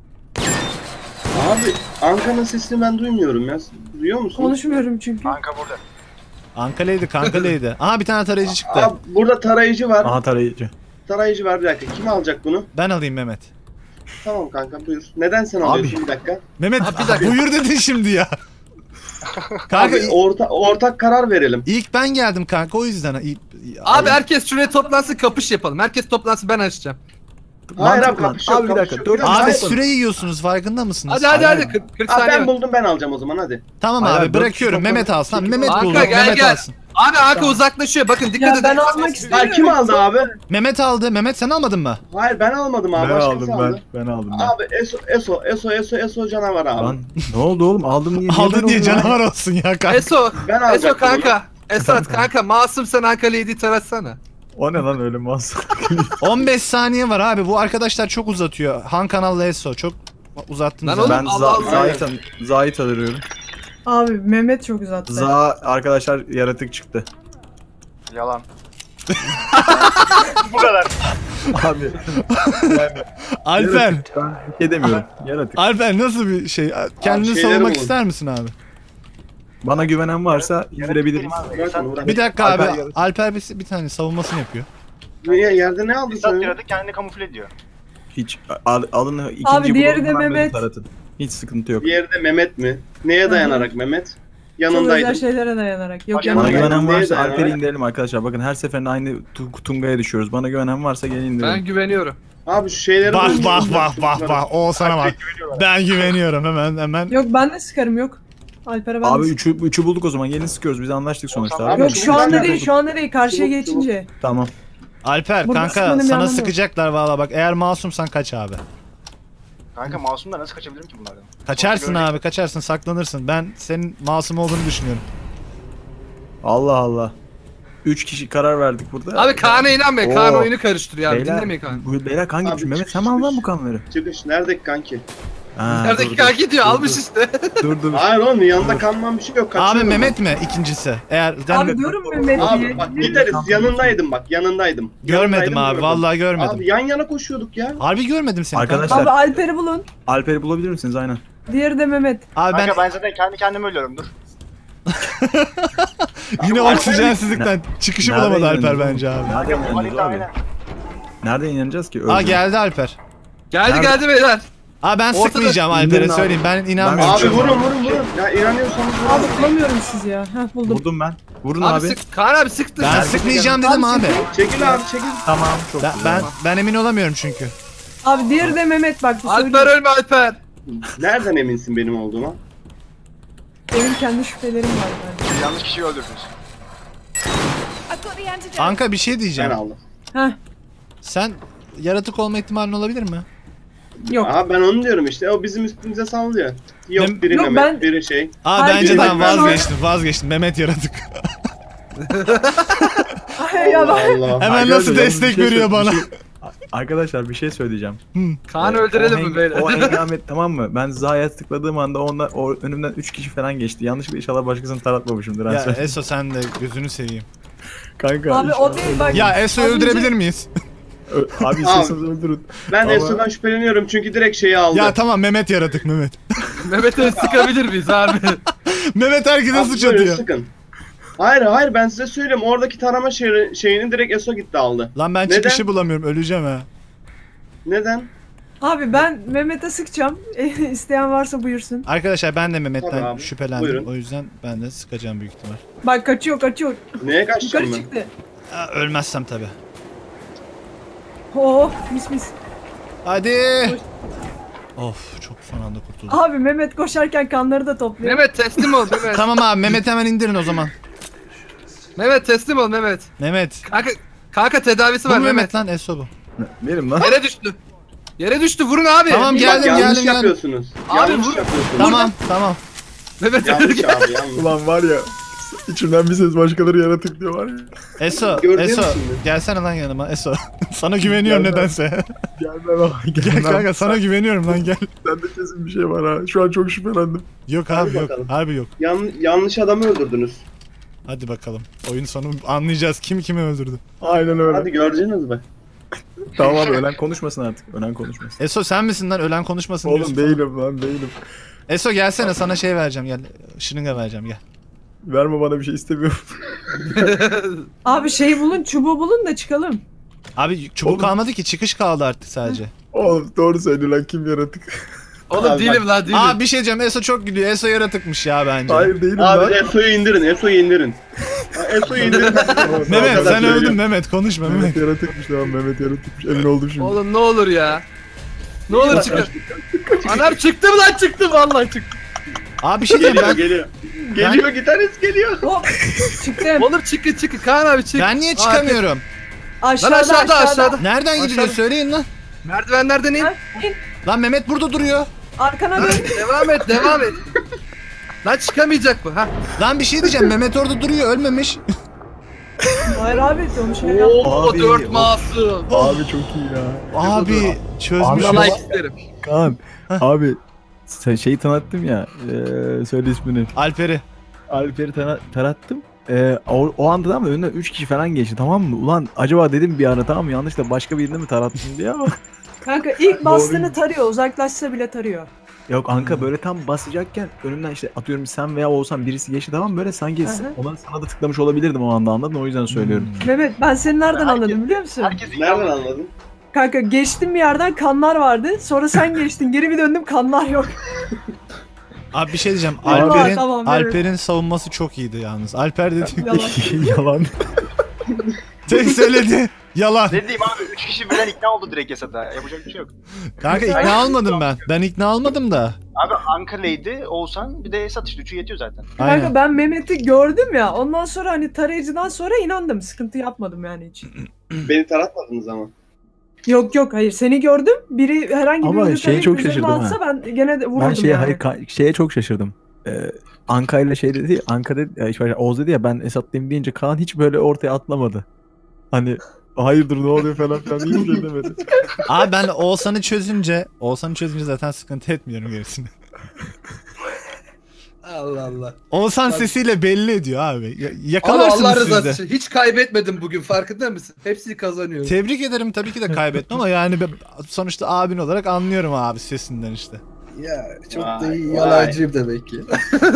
Abi Anka'nın sesini ben duymuyorum ya. Duyuyor musun? Konuşmuyorum çünkü. Kanka burada. Ankara'ydı, kankalıydı. Aha bir tane tarayıcı çıktı. Abi burada tarayıcı var. Aha tarayıcı. Tarayıcı var, bir dakika. Kim alacak bunu? Ben alayım Mehmet. Tamam kanka buyur. Neden sen Abi. alıyorsun, bir dakika? Mehmet Ha, bir dakika. buyur dedin şimdi ya. Kanka Abi orta, ortak karar verelim. ilk ben geldim kanka, o yüzden. İ- Abi herkes şuraya toplansın, kapış yapalım. Herkes toplansın, ben açacağım. Hayır abi Mantıklı lan. kapış yok, Abi bir kapış dakika, yok. dört- Biraz Abi hayır. süre yiyorsunuz, farkında mısınız? Hadi hadi Aynen. hadi kırk, kırk Abi saniye. ben buldum, ben alacağım o zaman, hadi. Tamam Hayır, abi dört bırakıyorum, kişi Mehmet toplam- alsın. Tamam, Kanka, Mehmet Kanka, buldu, gel, Mehmet gel. alsın. Abi Anka uzaklaşıyor, bakın dikkat Ya edin. ben almak istiyorum. Hayır kim aldı abi? Mehmet aldı. Mehmet sen almadın mı? Hayır ben almadım abi, Ben başkası aldım aldı. ben. Ben aldım ben. Abi Eso, Eso, Eso, Eso, Eso canavar abi. Lan ne oldu oğlum? Aldım diye. Aldı diye ben canavar olsun ya kanka. Eso, Ben Eso alacaktım kanka. Esat kanka, masum sen Anka Lady'yi taratsana. O ne lan öyle masum? on beş saniye var abi. Bu arkadaşlar çok uzatıyor. Han kanalla Eso çok uzattınız. Lan abi. oğlum, Ben Allah Allah. za Zahit, Zahit arıyorum. Abi Mehmet çok uzattı. Za arkadaşlar yaratık çıktı. Yalan. Bu kadar. Abi Alper. yaratık, ben bir şey demiyorum. Yaratık. Alper nasıl bir şey? Kendini şeyleri savunmak bulun. ister misin abi? Bana güvenen varsa indirebiliriz. Bırak onu, bırak. Bir dakika Alper abi. yaratık. Alper bir, bir tane savunmasını yapıyor. Niye, yerde ne aldın Esat sen? yaratık kendini kamufle ediyor. Hiç al, alın ikinci Abi, diğeri bulun, de hemen beni Mehmet. taratın. Hiç sıkıntı yok. Diğeri de Mehmet mi? Neye dayanarak Mehmet? Çok özel Yanındaydım. şeylere dayanarak. Yok Bak, Bana yanındaydım. yanımda. güvenen Neye varsa dayanarak? Alper'i indirelim arkadaşlar. Bakın her seferinde aynı tu- tungaya düşüyoruz. Bana güvenen varsa gelin indirelim. Ben güveniyorum. Abi şu şeyleri Bak bulun. bak bak bak bak. O sana bak. Güveniyorlar. Ben güveniyorum hemen hemen. Yok ben de sıkarım yok. Alper'e ben Abi de üçü, üçü bulduk o zaman. Gelin sıkıyoruz. Biz anlaştık sonuçta. Abi, Abi. Yok çubuk şu anda nerede değil bulduk? şu anda değil karşıya Çubuk, çubuk. geçince. Tamam. Alper Burada kanka sıkmanın bir sana anlamı yok. sıkacaklar valla bak. Eğer masumsan kaç abi. Kanka masumda nasıl kaçabilirim ki bunlardan? Kaçarsın Sonuçta abi, kaçarsın, saklanırsın. Ben senin masum olduğunu düşünüyorum. Allah Allah. Üç kişi karar verdik burada. Abi Kaan'a inanmayın. Oo. Kaan oyunu karıştırıyor abi. Beyler, Dinlemeyin Kaan. bu beyler kanki Abi, düşün. Mehmet çıkış, sen mi aldın lan çıkış. bu kanları? Çıkış neredeki kanki? Ha, Neredeki dur, Kaan dur. gidiyor, Dur, almış dur. işte. Dur dur. Hayır oğlum yanında kalmam bir şey yok. Abi kaçıyorum Mehmet mi ikincisi? Eğer sen Abi diyorum Mehmet ben. diye. Abi bak gideriz, yanındaydım bak, yanındaydım. görmedim Yanındaydım, abi, gördüm. vallahi görmedim. Abi yan yana koşuyorduk ya. Harbi görmedim seni. Arkadaşlar- kanka. Abi Alper'i bulun. Alper'i bulabilir misiniz? Aynen. Diğeri de Mehmet. Abi ben Kanka ben zaten kendi kendime ölüyorum, dur. yine Alper- oksijensizlikten çıkışı Nerede bulamadı Alper inanacağız bence abi. Nerede Kanka bu inanacağız harita abi? aynen. Nerede inanacağız ki? Aa Öldü. geldi Alper. Geldi Nerede? geldi beyler. Aa ben Ortada- sıkmayacağım İndirin Alper'e abi. söyleyeyim, ben inanmıyorum. Ben- Abi şu an. vurun vurun vurun. Ya inanıyorsanız vurun. Abi bulamıyorum sizi ya. Heh buldum. Vurdum ben. Vurun Abi, abi. sık. Kaan abi sıktı. Ben Sen- sıkmayacağım dedim abi. Çekil abi çekil. Tamam. Çok Ben, güzel. ben ben emin olamıyorum çünkü. Abi diğeri de Mehmet bak bu Alper söyleyeyim. ölme Alper. Nereden eminsin benim olduğuma? Benim kendi şüphelerim var bence. Yanlış kişiyi öldürdünüz. Anka bir şey Ben diyeceğim. aldım. Heh Sen yaratık olma ihtimalin olabilir mi? yok. Aha ben onu diyorum işte. O bizim üstümüze sallıyor. Yok Ben- biri Yok, Mehmet, ben- biri şey. Aa Hayır, bence bir ben dakika, vazgeçtim vazgeçtim. Mehmet yaratık. Ay ya Allah bak. Allah. Hemen Arkadaşlar, nasıl yalnız destek bir şey veriyor söyle- bana. bir şey- Arkadaşlar bir şey söyleyeceğim. Kaan'ı Ee, öldürelim o mi heng- beyler? O hengamet tamam mı? Ben Zaha'ya tıkladığım anda onlar, o önümden üç kişi falan geçti. Yanlışlıkla inşallah başkasını taratmamışımdır. Ya Ya, Eso sen de gözünü seveyim. Kanka. Abi o değil bak. Ya Eso'yu Az önce- öldürebilir miyiz? Ö- Abi istiyorsanız öldürün. Ben Ama- Eso'dan şüpheleniyorum çünkü direkt şeyi aldı. Ya tamam Mehmet yaratık Mehmet. Mehmet'e sıkabilir miyiz abi? Mehmet herkese Abi suç böyle atıyor. sıkın. Hayır hayır ben size söyleyeyim oradaki tarama şey, şeyini direkt Eso gitti aldı. Lan ben Neden? çıkışı bulamıyorum, öleceğim ha. Neden? Abi ben Mehmet'e sıkacağım. İsteyen varsa buyursun. Arkadaşlar ben de Tabii Mehmet'ten abi, şüphelendim. buyurun. O yüzden ben de sıkacağım büyük ihtimal. Bak kaçıyor kaçıyor. Neye kaçacağım Yukarı ben? çıktı. Ha, ölmezsem tabi. Oh mis mis. Hadi. Of çok son anda kurtuldum. Abi Mehmet koşarken kanları da topluyor. Mehmet teslim ol Mehmet. Tamam abi Mehmet hemen indirin o zaman. Mehmet teslim ol Mehmet. Mehmet. Kanka, kanka tedavisi Bu var mu Mehmet. Mehmet lan Eso bu. Benim lan. Yere düştü. Yere düştü vurun abi. Tamam, Bak, geldim, yanlış geldim, geldim. yapıyorsunuz. Abi, yanlış vur- yapıyorsunuz. Tamam tamam. Mehmet Yanlış abi yanlış. Ulan var ya. İçimden bir ses başkaları yaratık diyor var ya. Eso, Gördün Eso. mü şimdi? Gelsene lan yanıma Eso. Sana güveniyorum Gel lan. nedense. Gel lan gel, Gel lan. kanka sana güveniyorum lan gel. Sende kesin bir şey var ha. Şu an çok şüphelendim. Yok Hadi abi yok. bakalım. Harbi yok. Yan, yanlış adamı öldürdünüz. Hadi bakalım. Oyun sonu anlayacağız kim kimi öldürdü. Aynen öyle. Hadi göreceğiniz mi? Tamam abi ölen konuşmasın artık. Ölen konuşmasın. Eso sen misin lan ölen konuşmasın Oğlum diyorsun. değilim lan değilim. Eso gelsene sana şey vereceğim gel. Şırınga vereceğim gel. Verme bana bir şey istemiyorum. Abi şey bulun, çubuğu bulun da çıkalım. Abi çubuk Oğlum. kalmadı ki çıkış kaldı artık sadece. Oğlum doğru söylüyor lan kim yaratık. Oğlum Abi değilim lan değilim. Aa bir şey diyeceğim Eso çok gülüyor. Eso yaratıkmış ya bence. Hayır değilim lan. Abi Eso'yu indirin, Eso'yu indirin. Ha, Eso'yu indirin. Mehmet Arkadaş sen söylüyor. öldün Mehmet konuşma Mehmet. Mehmet yaratıkmış tamam Mehmet yaratıkmış emin oldum şimdi. Oğlum ne olur ya. Ne olur çıkın. Anam çıktım lan çıktım vallahi çıktım. Abi bir şey diyeyim Geliyor, ben. geliyor. Geliyor, gitarist geliyor. Hop çıktım. Oğlum çıkın çıkın Kaan abi çık. Ben niye Aa, çıkamıyorum? Aşağıda, Lan aşağıda aşağıda. Nereden gidiliyor Aşağı- söyleyin lan. Merdivenlerden in. Ha, in. Lan Mehmet burada duruyor. Arkana dön. Devam et devam et. Lan çıkamayacak bu ha. Lan bir şey diyeceğim Mehmet orada duruyor ölmemiş. Hayır abi onu şey yap. Oo Abi, dört o- masum. Abi çok iyi ya. Abi çözmüş. Abi, Vallahi ama- isterim. Kaan abi sen şeyi tanıttım ya eee söyle ismini. Alper'i. Alper'i tana- tarattım. Eee o, o anda da ama önünden üç kişi falan geçti tamam mı? Ulan acaba dedim bir ara tamam mı yanlışlıkla başka birine mi tarattım diye ama. Kanka ilk bastığını tarıyor. Uzaklaşsa bile tarıyor. Yok Anka böyle tam basacakken önümden işte atıyorum sen veya Oğuzhan birisi geçti tamam mı? Böyle sanki Hı hı. ona sana da tıklamış olabilirdim o anda anladın o yüzden söylüyorum. Mehmet ben seni nereden Herkes- anladım biliyor musun? Herkes Nereden anladın? Kanka geçtim bir yerden kanlar vardı. Sonra sen geçtin. Geri bir döndüm kanlar yok. Abi bir şey diyeceğim. Tamam, Alper'in tamam, evet. Alper'in savunması çok iyiydi yalnız. Alper dedi. Yalan. Yalan. Tek söyledi. Yalan. Ne diyeyim abi? Üç kişi birden ikna oldu direkt Esat'a. Yapacak bir şey yok. Kanka ikna olmadım ben. Ben ikna olmadım da. Abi Anka Lady, Oğuzhan bir de Esat işte. Üçü yetiyor zaten. Aynen. Kanka ben Mehmet'i gördüm ya. Ondan sonra hani tarayıcıdan sonra inandım. Sıkıntı yapmadım yani hiç. Beni taratmadınız ama. Yok yok hayır seni gördüm. Biri herhangi bir Ama ödül şeye tabii çok üzerime şaşırdım atsa ben gene de vururdum Ben şeye, yani. hayır, ka- şeye çok şaşırdım. Ee, Anka ile şey dedi ya, Anka dedi, ya, işte Oğuz dedi ya ben Esat'layım deyince Kaan hiç böyle ortaya atlamadı. Hani hayırdır ne oluyor falan filan hiç şey demedi. Abi ben Oğuzhan'ı çözünce, Oğuzhan'ı çözünce zaten sıkıntı etmiyorum gerisini. Allah Allah. Oğuzhan Abi- sesiyle belli ediyor abi. Ya- Abi yakalarsınız Allah siz rızası de. için hiç kaybetmedim bugün farkında mısın? Hepsini kazanıyorum. Tebrik ederim tabii ki de kaybettim ama yani ben sonuçta abin olarak anlıyorum abi sesinden işte. Ya çok Vay, da iyi vay. yalancıyım demek ki.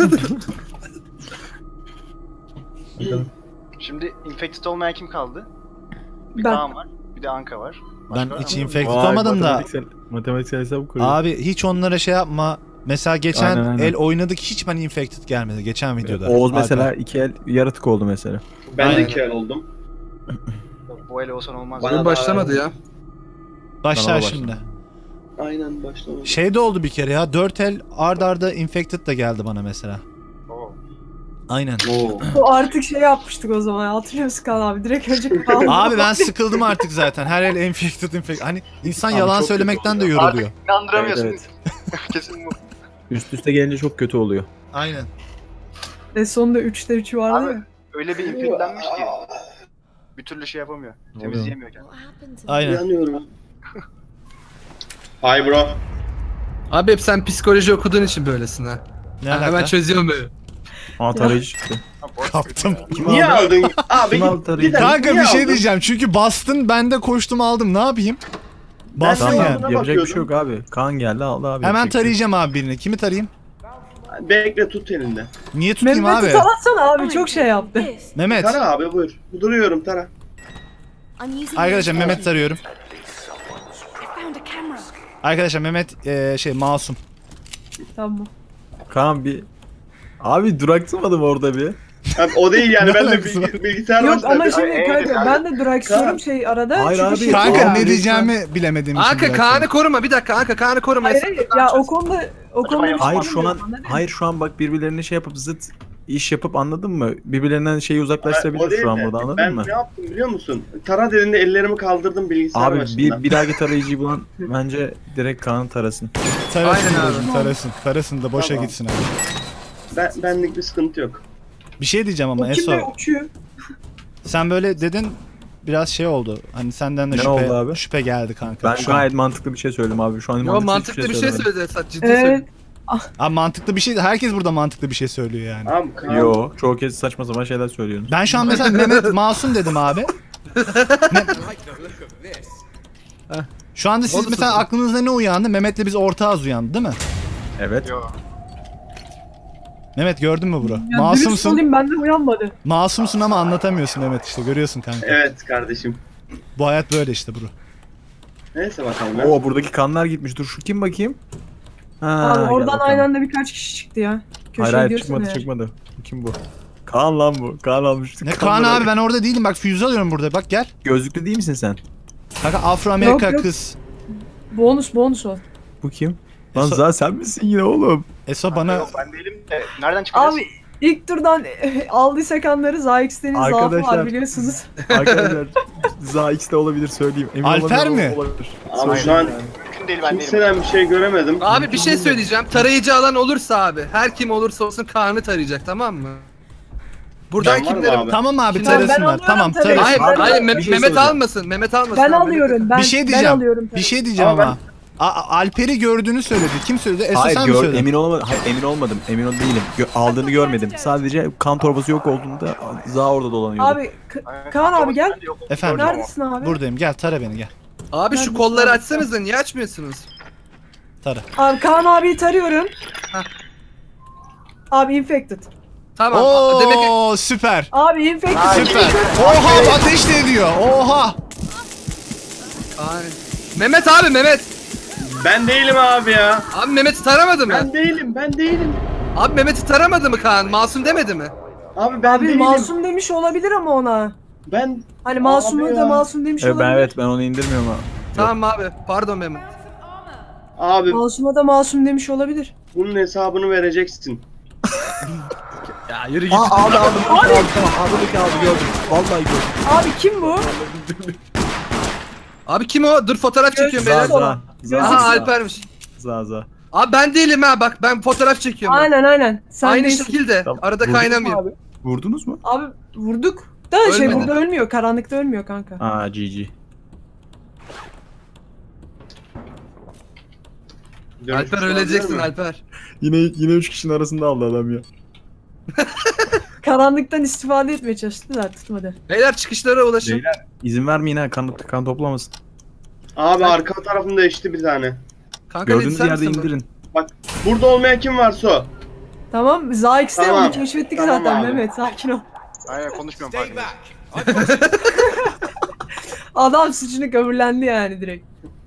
Şimdi infected olmayan kim kaldı? Bir Ben. Kaan var. Bir de Anka var. Ben Başka hiç var mı? infected Vay, olmadım da. matematiksel, matematiksel hesap kuruyor. Abi hiç onlara şey yapma. Mesela geçen Aynen, aynen. el oynadık hiç bana infected gelmedi. Geçen videoda. Oğuz Alper. mesela iki el yaratık oldu mesela. Ben de Aynen. iki el oldum. Bu ele Oğuzhan olmaz. Bana Bugün da- başlamadı ya. Başlar Bana da şimdi. Aynen başlamadım. Şey de oldu bir kere ya. Dört el ard arda infected da geldi bana mesela. Oo. Aynen. Oo. O artık şey yapmıştık o zaman. Hatırlıyor musun Kaan abi? Direkt önce Kaan. Abi ben sıkıldım artık zaten. Her el infected infected. Hani insan Abi yalan çok söylemekten de kötü yoruluyor. İnandıramıyorsun. Evet, Kesin bu. Üst üste gelince çok kötü oluyor. Aynen. Ve sonunda üçte üçü vardı Abi ya. öyle bir infectlenmiş ki. Bir türlü şey yapamıyor. oluyor? Temizleyemiyor kendini. Aynen. Yanıyorum. Hi bro. Abi hep sen psikoloji okuduğun için böylesin ha. Ne Ha, alaka? hemen çözüyorum böyle. Aa tarayıcı çıktı. Ha, boş Kaptım. ver. Niye aldın? Abi Kim aldı git. tarayıcı? Bir dakika, Kanka niye bir şey aldın? diyeceğim. Çünkü bastın ben de koştum aldım. Ne yapayım? Bastın Ben de yani. aldım. Buna Yapacak bir şey bakıyordum. yok abi. Kaan geldi aldı abi. Hemen Yapacak bir şey yok. tarayacağım abi birini. Kimi tarayayım? Bekle tut elinde. Niye tutayım Mehmet'i abi? taratsana abi çok şey yaptı. Mehmet. Tara abi buyur. Duruyorum Tara. Arkadaşlar Mehmet tarıyorum. Arkadaşlar Mehmet eee, şey masum. Tamam. Kaan bir... Abi duraksamadım orada bir. Abi, o değil yani Ne ben de alakası var? bilgi- bilgisayar Yok başında. ama şimdi Ay, kanka evet, ben de duraksıyorum şey arada. Hayır çünkü abi, şey- Kanka Aa, ne lütfen. diyeceğimi bilemediğim için. Anka biraz Kaan'ı sonra. koruma bir dakika Anka Kaan'ı koruma. Hayır, hayır, ya o konuda o konuda bir şey Hayır şu an bilmiyorum, anladın mı? hayır şu an bak birbirlerine şey yapıp zıt iş yapıp anladın mı? Birbirlerinden şeyi O uzaklaştırabilir değil şu an de, burada anladın ben mı? ne yaptım biliyor musun? Tara dediğinde ellerimi kaldırdım bilgisayar Abi başında. bir, bir dahaki tarayıcıyı bulan bence direkt Kaan'ı tarasın. Tarasın Aynen babacım, abi. tarasın. Tarasın da boşa Tamam. gitsin abi. Ben, benlik bir sıkıntı yok. Bir şey diyeceğim ama O kim be Eso. uçuyor? Sen böyle dedin biraz şey oldu. Hani senden de Ne şüphe, oldu abi? şüphe geldi kanka. Ben Şu an- gayet mantıklı bir şey söyledim abi. Şu an Yo mantıksız mantıklı bir şey söylemedim. söyledi Esat ciddi Evet. söyledi. Abi mantıklı bir şey. Herkes burada mantıklı bir şey söylüyor yani. Abi Kaan, Yo, çoğu kez saçma sapan şeyler söylüyorsunuz. Ben şu an mesela Mehmet masum dedim abi. Ne- Şu anda siz Oldu mesela sorun. aklınızda ne uyandı? Mehmet'le biz ortağız uyandı değil mi? Evet. Yo. Mehmet gördün mü bro? Ya dürüst Masumsun. olayım benden uyanmadı. Masumsun ama anlatamıyorsun Mehmet işte görüyorsun kanka. evet kardeşim. Bu hayat böyle işte bro. Neyse bakalım ya. Oo buradaki kanlar gitmiş. Dur şu kim bakayım? Ha, Abi gel oradan bakalım. aynı anda birkaç kişi çıktı ya. Köşeye Hayır hayır gidiyorsun çıkmadı ya. çıkmadı. Kim bu? Kaan lan bu. Kaan almıştı. Ne Kaan abi ben orada değilim bak füze alıyorum burada bak gel. Gözlüklü değil misin sen? Kanka Afro Amerika Yok, yok. kız. Bonus bonus o. Bu kim? Lan Eso- Zaha sen misin yine oğlum? Eso bana Yok ben değilim de nereden çıkacağız? Abi ilk turdan aldıysak anları Zayx'tenin zaafı Arkadaşlar. var biliyorsunuz. Arkadaşlar Zaha X'de olabilir söyleyeyim. Emin Alper olamıyorum mi? ama olabilir. Abi Söyleyeyim şu an yani. Mümkün değil ben değilim. kimseden bir şey göremedim. Abi bir şey söyleyeceğim. Tarayıcı alan olursa abi. Her kim olursa olsun Kaan'ı tarayacak tamam mı? Buradan Ben varım kimleri... abi. tamam abi Şimdi- tarasınlar. Ben alıyorum Tamam tabii. tarasın. Hayır, Ben- hayır bir Me- şey Mehmet söyleyeceğim. almasın. Mehmet almasın. Ben abi. alıyorum ben. Bir şey Ben diyeceğim. alıyorum. Bir şey diyeceğim Ama ama. A- Alper'i gördüğünü söyledi. Kim söyledi? Eso Hayır sen mi gör, söyledin? emin olmadım. Hayır emin olmadım. Emin ol değilim. Gö- aldığını görmedim. Sadece kan torbası yok olduğunda Zaha orada dolanıyordu. Abi K- Aynen. Kaan abi gel. Ben de yok. Efendim? Gördüm ama. Neredesin abi? Buradayım gel tara beni gel. Abi şu Neredesin kolları abi? açsanıza niye açmıyorsunuz? Tara. Abi Kaan abiyi tarıyorum. Hah. Abi infected. Tamam. a- Demek ki Oo süper. Abi infected. Süper. Oha ateş de ediyor. Oha. Ay. Mehmet abi Mehmet. Ben değilim abi ya. Abi Mehmet'i taramadı mı? Ben değilim, ben değilim. Abi Mehmet'i taramadı mı Kaan? Masum demedi mi? Abi ben Abi değilim. masum demiş olabilir ama ona. Ben Hani masumu Abi da ya. masum demiş Evet, ben olabilir. evet ben onu indirmiyorum ama. Tamam abi. Pardon Mehmet. abi Masuma da masum demiş olabilir. bunun hesabını vereceksin. Ya yürü git. Aa aldı aldı. Aldı tamam aldı aldı gördüm. Vallahi gördüm. Abi kim bu? Abi kim o? Dur fotoğraf çekiyorum Zaha beyler. Zaha. Zaha Aha Zaha. Alper'miş. Zaha Zaha. Abi ben değilim ha bak ben fotoğraf çekiyorum. ben. Aynen aynen. Sen Aynı değilsin. şekilde. Tamam. Arada Vurdun mu kaynamıyor. abi? Vurdunuz mu? Abi vurduk. Da şey Ölmedi. burada ölmüyor. Karanlıkta ölmüyor kanka. Aa G G. Alper öleceksin Alper. Yine yine üç kişinin arasında aldı adam ya. Karanlıktan istifade etmeye çalıştılar tutmadı. Beyler çıkışlara ulaşın. Beyler izin vermeyin ha kan, kan toplamasın. Abi arka tarafında eşti bir tane. Kanka Gördüğünüz sen yerde misin bu? indirin. Burada olmayan kim varsa o. Tamam. Zayx'te Tamam. onu keşfettik Tamam zaten abi. Mehmet. Sakin ol. Aynen konuşmuyorum farkında. Adam suçunu kabullendi yani direkt.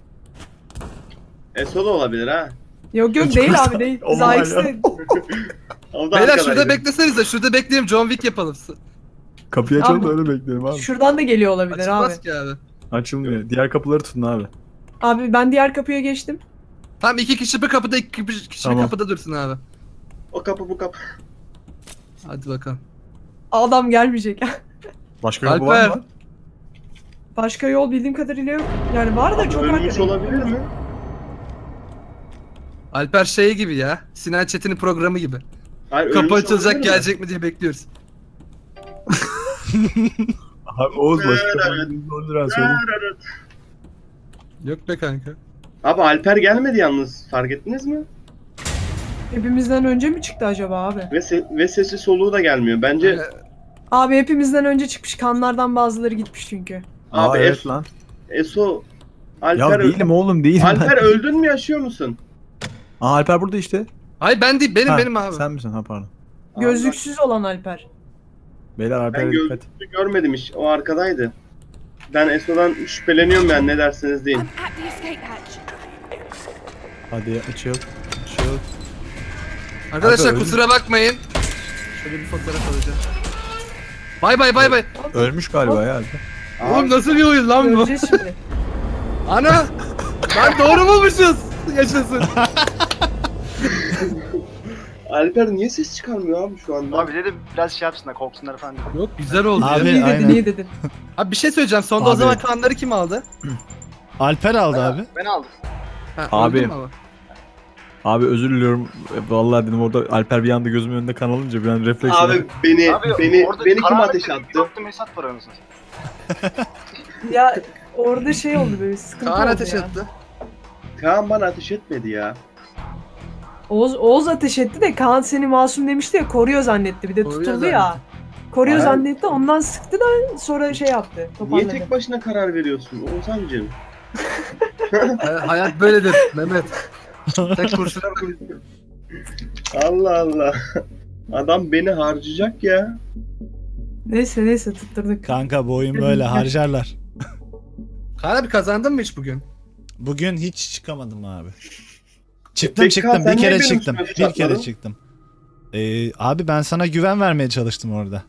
Eso da olabilir ha. Yok yok değil abi değil. Olmaz Zayx'te. O da Beyler arkadaydı. şurada beklesenize. Şurada bekleyelim John Wick yapalım. Kapıyı açalım Abi- da öyle bekleyelim abi. Şuradan da geliyor olabilir abi. Açılmaz ki abi. Açılmıyor. Diğer kapıları tutun abi. Abi ben diğer kapıya geçtim. Tamam iki kişi bir kapıda iki kişi Tamam. bir kapıda dursun abi. O kapı bu kapı. Hadi bakalım. Adam gelmeyecek. Başka kapı var Alper. mı? Başka yol bildiğim kadarıyla yok. Yani var da Abi çok ölmüş arkada. olabilir mi? Alper şey gibi ya. Sinan Çetin'in programı gibi. Hayır, Kapı ölmüş açılacak olabilir mi? gelecek mi diye bekliyoruz. Abi Oğuz başka Evet. kapı on lira söyleyeyim. Yok be kanka. Abi Alper gelmedi yalnız. Fark ettiniz mi? Hepimizden önce mi çıktı acaba abi? Ve, se- ve sesi soluğu da gelmiyor. Bence Ee, Abi hepimizden önce çıkmış. Kanlardan bazıları gitmiş çünkü. abi Aa, evet Es- lan. Eso Ya Alper değilim oğlum değilim Alper ben. öldün mü yaşıyor musun? Aa Alper burada işte. Hayır ben değil benim Ha, benim abi. Sen misin ha pardon. Gözlüksüz olan Alper. Beyler Ben Alper'e dikkat. gözlüğü görmedim hiç. O arkadaydı. Ben Eso'dan şüpheleniyorum yani ne derseniz deyin. I'm at the escape hatch. Hadi açıl. Açıl. Arkadaşlar Alper, kusura bakmayın. Şöyle bir fotoğraf alacağım. Bay bay bay bay. Ölmüş galiba ya. Oğlum nasıl bir oyun lan bu? Göreceğiz şimdi. Ana! Lan doğru bulmuşuz. Yaşasın. Alper niye ses çıkarmıyor abi şu anda? Abi dedim biraz şey yapsınlar, korksunlar falan dedim. Yok güzel oldu Abi, ya. İyi aynen. dedin iyi dedin. Abi bir şey söyleyeceğim. Sonda o Abi. zaman kanları kim aldı? Alper aldı abi. Ben aldım. Ha, Abi. öldü mü ama? Abi özür diliyorum. Vallahi dedim orada Alper bir anda gözümün önünde kan alınca bir an refleks Abi olarak- beni Abi beni orada beni kim karanlık ateş bir attı? Baktım Esat var anasını. Ya orada şey oldu böyle sıkıntı Kaan oldu ateş ya. etti. Kaan bana ateş etmedi ya. Oğuz, Oğuz ateş etti de Kaan seni masum demişti ya koruyor zannetti bir de Koruyor tutuldu zannetti. ya. Koruyor Aynen. zannetti ondan sıktı da sonra şey yaptı Niye toparladı. tek başına karar veriyorsun Oğuzhan'cığım? Hay- Hayat böyledir Mehmet. Tek kurşuna Allah Allah. Adam beni harcayacak ya. Neyse neyse tutturduk. Kanka bu oyun böyle harcarlar. Kaan abi kazandın mı hiç bugün? Bugün hiç çıkamadım abi. Çıktım Peki, çıktım Kaan, sen bir niye kere benim çıktım. üstüme Bir suç kere atmadın? çıktım. Ee, abi ben sana güven vermeye çalıştım orada.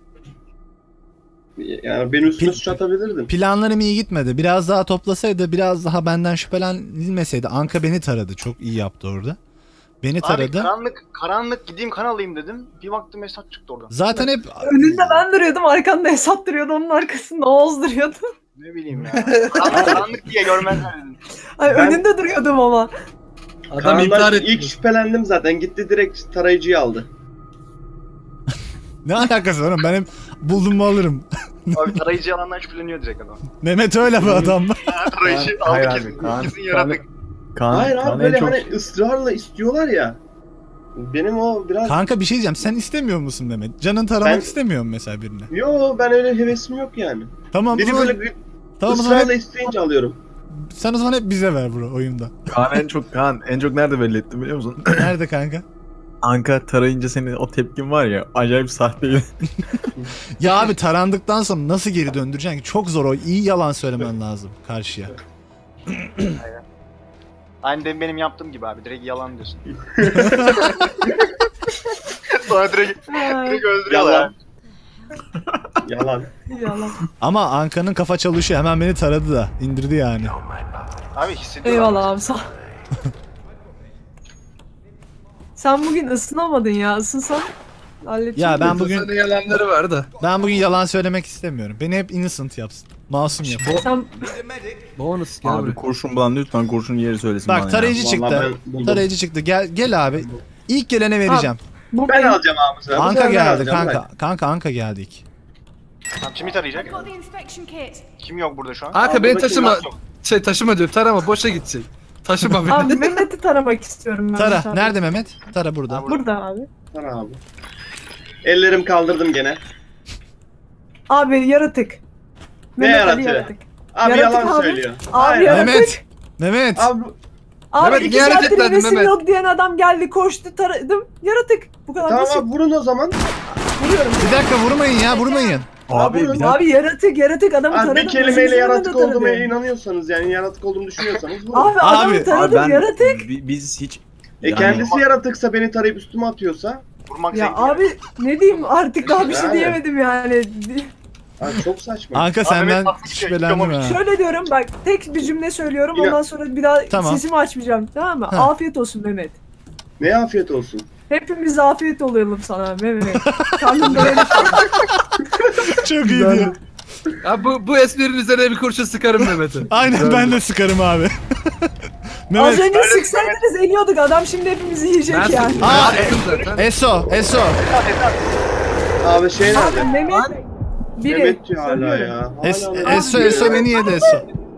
Yani benim üstüme Pil- suç atabilirdin. Planlarım iyi gitmedi. Biraz daha toplasaydı, biraz daha benden şüphelenilmeseydi. Anka beni taradı. Çok iyi yaptı orada. Beni Abi taradı. karanlık, karanlık gideyim kan alayım dedim. Bir baktım Esat çıktı oradan. Zaten hep Önünde ben duruyordum arkanda Esat duruyordu onun arkasında Oğuz duruyordu. Ne bileyim ya. Karanlık, karanlık diye görmezler dedim. Ay Ben- önünde duruyordum ama. Adam Kaan'dan intihar etti. ilk şüphelendim zaten. Gitti direkt tarayıcıyı aldı. ne alakası var oğlum? Ben hep buldum mu alırım. Abi tarayıcı alandan şüpheleniyor direkt adam. Mehmet öyle bir adam. Tarayıcı Hayır aldı abi, kesin. Kaan- Kesin yaratık. Kaan, Hayır Kaan abi en böyle çok... hani ısrarla istiyorlar ya. Benim o biraz... Kanka bir şey diyeceğim. Sen istemiyor musun Mehmet? Canın taramak Ben- istemiyor mu mesela birine? Yo ben öyle hevesim yok yani. Tamam o Biri zaman, böyle tamam, o zaman ısrarla hep, isteyince alıyorum. sen o zaman hep bize ver bro oyunda. Kaan en çok Kaan en çok nerede belli ettim biliyor musun? Nerede kanka? Anka tarayınca senin o tepkin var ya acayip sahteydi. Ya abi tarandıktan sonra nasıl geri döndüreceksin ki? Çok zor o. İyi yalan söylemen lazım karşıya. Aynı de benim yaptığım gibi abi. Direkt yalan diyorsun. Sonra direkt, direkt öldürüyorlar. Yalan. Yalan. Yalan. Ama Anka'nın kafa çalışıyor. Hemen beni taradı da. indirdi yani. Abi hissediyorlar. Eyvallah abi sağ ol. Sen bugün ısınamadın ya. Isınsan halledeceğim. Ya ben bugün Sana yalanları var da. ben bugün yalan söylemek istemiyorum. Beni hep innocent yapsın. Masum yap. Sen Bonus gel Abi buraya. kurşun bulan lütfen kurşun yeri söylesin bana Bak ya. tarayıcı Vallahi çıktı. ben buldum. Tarayıcı çıktı. Gel gel abi. İlk gelene vereceğim. Ben buradayım. alacağım abi bu sefer. Bu Anka sefer ben geldi alacağım, kanka. bırak. Kanka Anka geldi ilk. Tamam, kimi tarayacak? Got the inspection kit. Kim yok burada şu an? Kanka Abi beni buradaki taşıma. laf yok. Şey taşıma diyorum. Tarama boşa gidecek. Taşıma Abi beni. Mehmet'i taramak istiyorum ben. Tara. Tara. Nerede Mehmet? Tara burada. Abi. Burada abi. Tara abi. Ellerim kaldırdım gene. Abi yaratık. Ne Mehmet Ali yaratığı? yaratık. Abi Yaratık yalan abi. söylüyor. Abi Hayır, yaratık. Mehmet. Mehmet. Abi Abi Mehmet, iki niye saattir hareketlendin hevesim Mehmet? yok diyen adam geldi koştu taradım. Yaratık. Bu kadar tamam basit. abi vurun o zaman. Vuruyorum. Bir dakika vurmayın ya vurmayın. Abi bir dakika. Abi yaratık yaratık adamı Abi taradım. bir kelimeyle gözümün yaratık önünde taradım. olduğuma inanıyorsanız yani yaratık olduğumu düşünüyorsanız vurun. Abi adamı Abi, taradım Abi ben yaratık. bi- biz hiç E yani- kendisi yaratıksa beni tarayıp üstüme atıyorsa. Vurmak Ya zevkli. abi ne diyeyim artık daha bir şey Yani. diyemedim yani. Abi çok saçma. Anka Abi senden Mehmet, şüphelendim ha. Şöyle diyorum bak tek bir cümle söylüyorum Ya. ondan sonra bir daha Tamam. sesimi açmayacağım tamam mı? Ha. Afiyet olsun Mehmet. Ne afiyet olsun. Hepimiz afiyet olalım sana Mehmet. Karnım böyle Çok iyi diyor. Ya bu, bu esprinin üzerine bir kurşun sıkarım Mehmet'e. Aynen ben de sıkarım abi. Az Mehmet. önce sıksaydınız eliyorduk adam şimdi hepimizi yiyecek Ben yani. sıktım. Aa, Ben sıktım zaten. Eso, Eso. Abi şey Abi nerede? Mehmet biri. Mehmet diyor hala söylüyorum. ya. Es, Hala- Eso, Eso beni yedi Eso.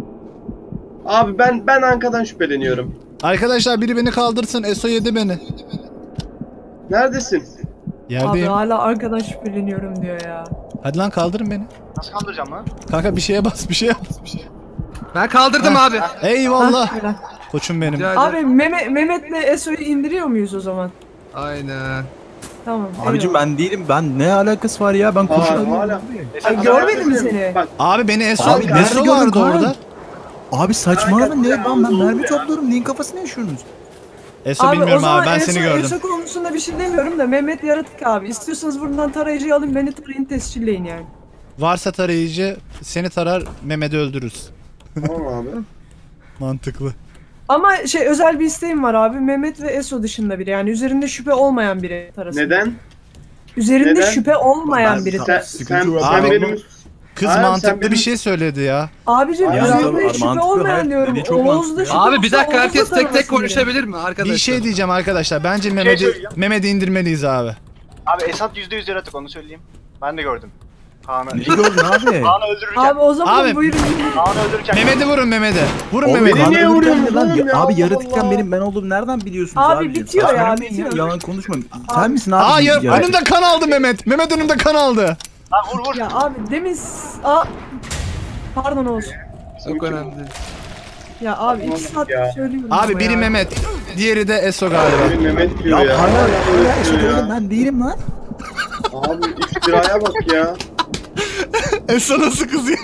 Abi ben ben Anka'dan şüpheleniyorum. Arkadaşlar biri beni kaldırsın. Eso yedi beni. Neredesin? Abi Yerdeyim. hala arkadan şüpheleniyorum diyor ya. Hadi lan kaldırın beni. Nasıl kaldıracağım lan? Kanka bir şeye bas, bir şeye bas, bir şeye. Ben kaldırdım abi. Eyvallah. Hah, helal. Koçum benim. Rica ederim. Abi Mehmet, Mehmet'le Eso'yu indiriyor muyuz o zaman? Aynen. Tamam. Abicim eyvallah. ben değilim. Ben ne alakası var ya? Ben kurşun Aa, alıyorum. hala. Ay, görmedim mi seni? Bak Abi beni Eso, Abi, nerede Eso gördün vardı Kaan? orada. Abi saçmalama ne? Ya, Ben, ben oğlum mermi ya. topluyorum. Neyin kafasını yaşıyorsunuz? Eso o bilmiyorum zaman abi ben Eso, seni gördüm. Eso konusunda bir şey demiyorum da Mehmet yaratık abi. İstiyorsanız buradan tarayıcıyı alın beni tarayın tescilleyin yani. Varsa tarayıcı seni tarar, Mehmet'i öldürürüz. Tamam abi. Mantıklı. Ama şey özel bir isteğim var abi. Mehmet ve Eso dışında biri. Yani üzerinde şüphe olmayan biri tarasın. Neden? Üzerinde Neden? şüphe olmayan Ben- biri Sen, tarasın. sen, Sıkıntı sen, var. Abi, benim... Kız Abi, sen mantıklı benim- bir şey söyledi ya. Abicim Ya, üzerinde tabii, şüphe mantıklı, olmayan hayır. diyorum. Dediği çok Oğuz'da mantıklı şüphe Abi bir olsa dakika Oğuz'da herkes tek tek tarasın biri. konuşabilir mi arkadaşlar? Bir şey diyeceğim arkadaşlar. Bence şey Mehmet'i söyleyeceğim. Mehmet'i indirmeliyiz abi. Abi Esat yüzde yüz yaratık onu söyleyeyim. Ben de gördüm. Kaan'ı. Ne gördün abi? Kaan'ı öldürürken. Abi o zaman Abi- buyurun. Kaan'ı öldürürken. Mehmet'i vurun Mehmet'e. Vurun Oğlum, Mehmet'i. beni niye Kaan vuruyorsun öldürürken lan? oğlum ya? Abi Allah yaratıkken Allah. benim ben olduğumu nereden biliyorsunuz Abi abicim? bitiyor ya, Saçmalamayın bitiyor. Yalan konuşma. Sen misin abi? Hayır, yaratık? önümde kan aldı Mehmet. Mehmet önümde kan aldı. Lan vur vur. Ya abi demin... s- Aa, pardon Oğuz. Çok önemli. Ya abi iki saat Ya. söylüyorum Abi ama biri ya. Mehmet, diğeri de Eso galiba. Abi Mehmet diyor Ya ya. hala Hala hala Mehmet işte diyor dedim ya. ben değilim lan. Abi iftiraya bak ya. Eso nasıl kızıyor?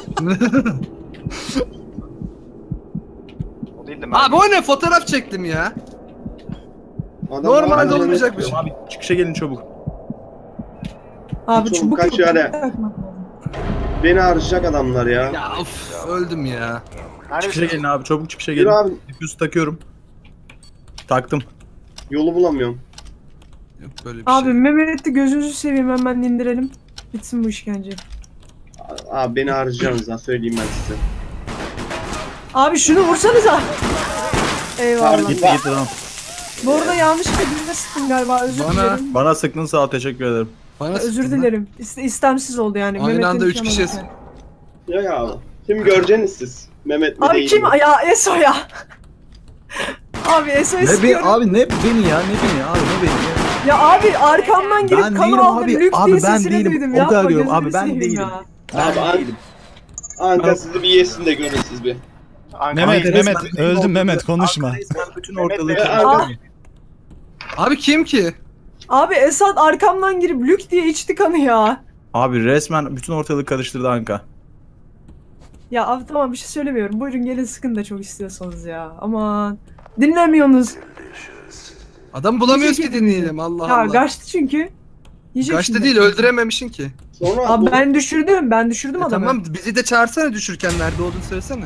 O değil de ben. Abi o ne fotoğraf çektim ya. Adam Normalde hala olmayacak Mehmet bir şey. diyor. Abi çıkışa gelin çabuk. Abi Çabuk çubuk kaç yok. yani. Beni harcayacak adamlar ya. Ya of öldüm ya. Çıkışa Neredesin? gelin abi çabuk çıkışa Yürü gelin. abi. Diffuse takıyorum. Taktım. Yolu bulamıyorum. Yok böyle bir Abi şey. Mehmet'i gözünüzü seveyim hemen indirelim. Bitsin bu işkence. Abi beni harcayacaksınız ha söyleyeyim ben size. Abi şunu vursanıza. Eyvallah. Harbi. Gitti gitti tamam. Bu arada yanlışlıkla birine sıktım galiba. Özür Bana- dilerim. Bana sıktın sağ ol teşekkür ederim. Bana Özür sıktın lan. dilerim. İste- istemsiz oldu yani. Aynı Mehmet'in anda üç canı kişi- alırken. Ya ya abi. Şimdi göreceksiniz siz. Mehmet mi Abi değil kim? mi? Ya Eso ya. Abi Eso'yu Ne be sıkıyorum. abi ne beni ya ne beni abi ne beni ya. Ya abi arkamdan girip Ben kanı değilim aldım. abi. Lük Abi diye ben sesini değilim. duydum. O kadar Yapma, diyorum. gözünü Abi ben seveyim değilim. ya. Abi An Anka sizi bir yesin de görün siz bir. Ankara- Mehmet, Resmen Mehmet benim öldüm olduğum- Mehmet konuşma. Abi resmen bütün ortalığı Mehmet- karıştırdı. Abi kim ki? Abi Esat arkamdan girip lük diye içti kanı ya. Abi resmen bütün ortalığı karıştırdı Anka. Ya abi tamam bir şey söylemiyorum. Buyurun gelin sıkın da çok istiyorsanız ya. Aman. Dinlemiyorsunuz. Adam bulamıyoruz ki Teşekkür dinleyelim Allah Ya Allah. kaçtı çünkü. Yiyecek Kaçtı şimdi. değil öldürememişsin ki. Sonra Abi bu- ben düşürdüm. Ben düşürdüm E adamı. tamam bizi de çağırsana düşürken nerede olduğunu söylesene.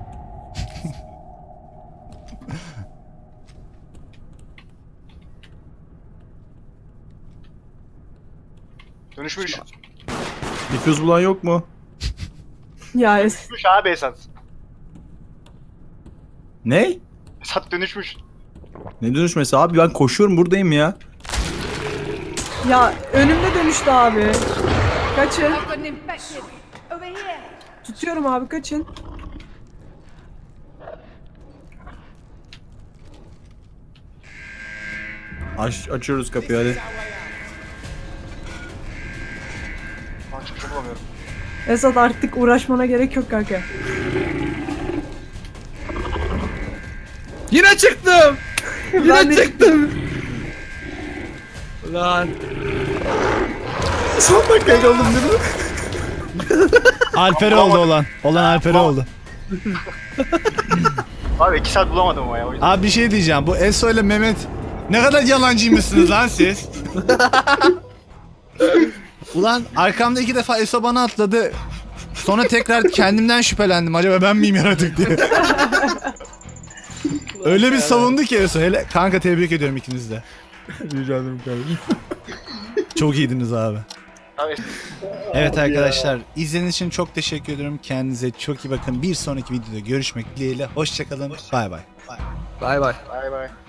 Dönüşmüş. Diffuse bulan yok mu? Ya Es- Dönüşmüş abi Esat. Ne? Esat dönüşmüş. Ne dönüşmesi abi ben koşuyorum buradayım ya. ya önümde dönüştü abi. Kaçın. I've got an infection. Over here. Tutuyorum abi kaçın. Aç, açıyoruz kapıyı hadi. Lan çıkışı bulamıyorum. Esat artık uğraşmana gerek yok kanka. Yine çıktım. Yine Ben de- çıktım. Lan. Son dakikaya kaldım değil mi? Alper'e oldu olan. Olan Alper'e oldu. Abi iki saat bulamadım ama ya o yüzden. Abi bir şey diyeceğim. Bu Eso ile Mehmet ne kadar yalancıymışsınız lan siz. Ulan arkamda iki defa Eso bana atladı. Sonra tekrar kendimden şüphelendim. Acaba ben miyim yaratık diye. Öyle bir savundu ki Eso. Hele kanka tebrik ediyorum ikinizi de. Rica ederim kardeşim. Çok iyiydiniz abi. Abi Evet arkadaşlar izlediğiniz için çok teşekkür ediyorum. Kendinize çok iyi bakın. Bir sonraki videoda görüşmek dileğiyle. Hoşçakalın. Bay bay. Bay bay. bay bay.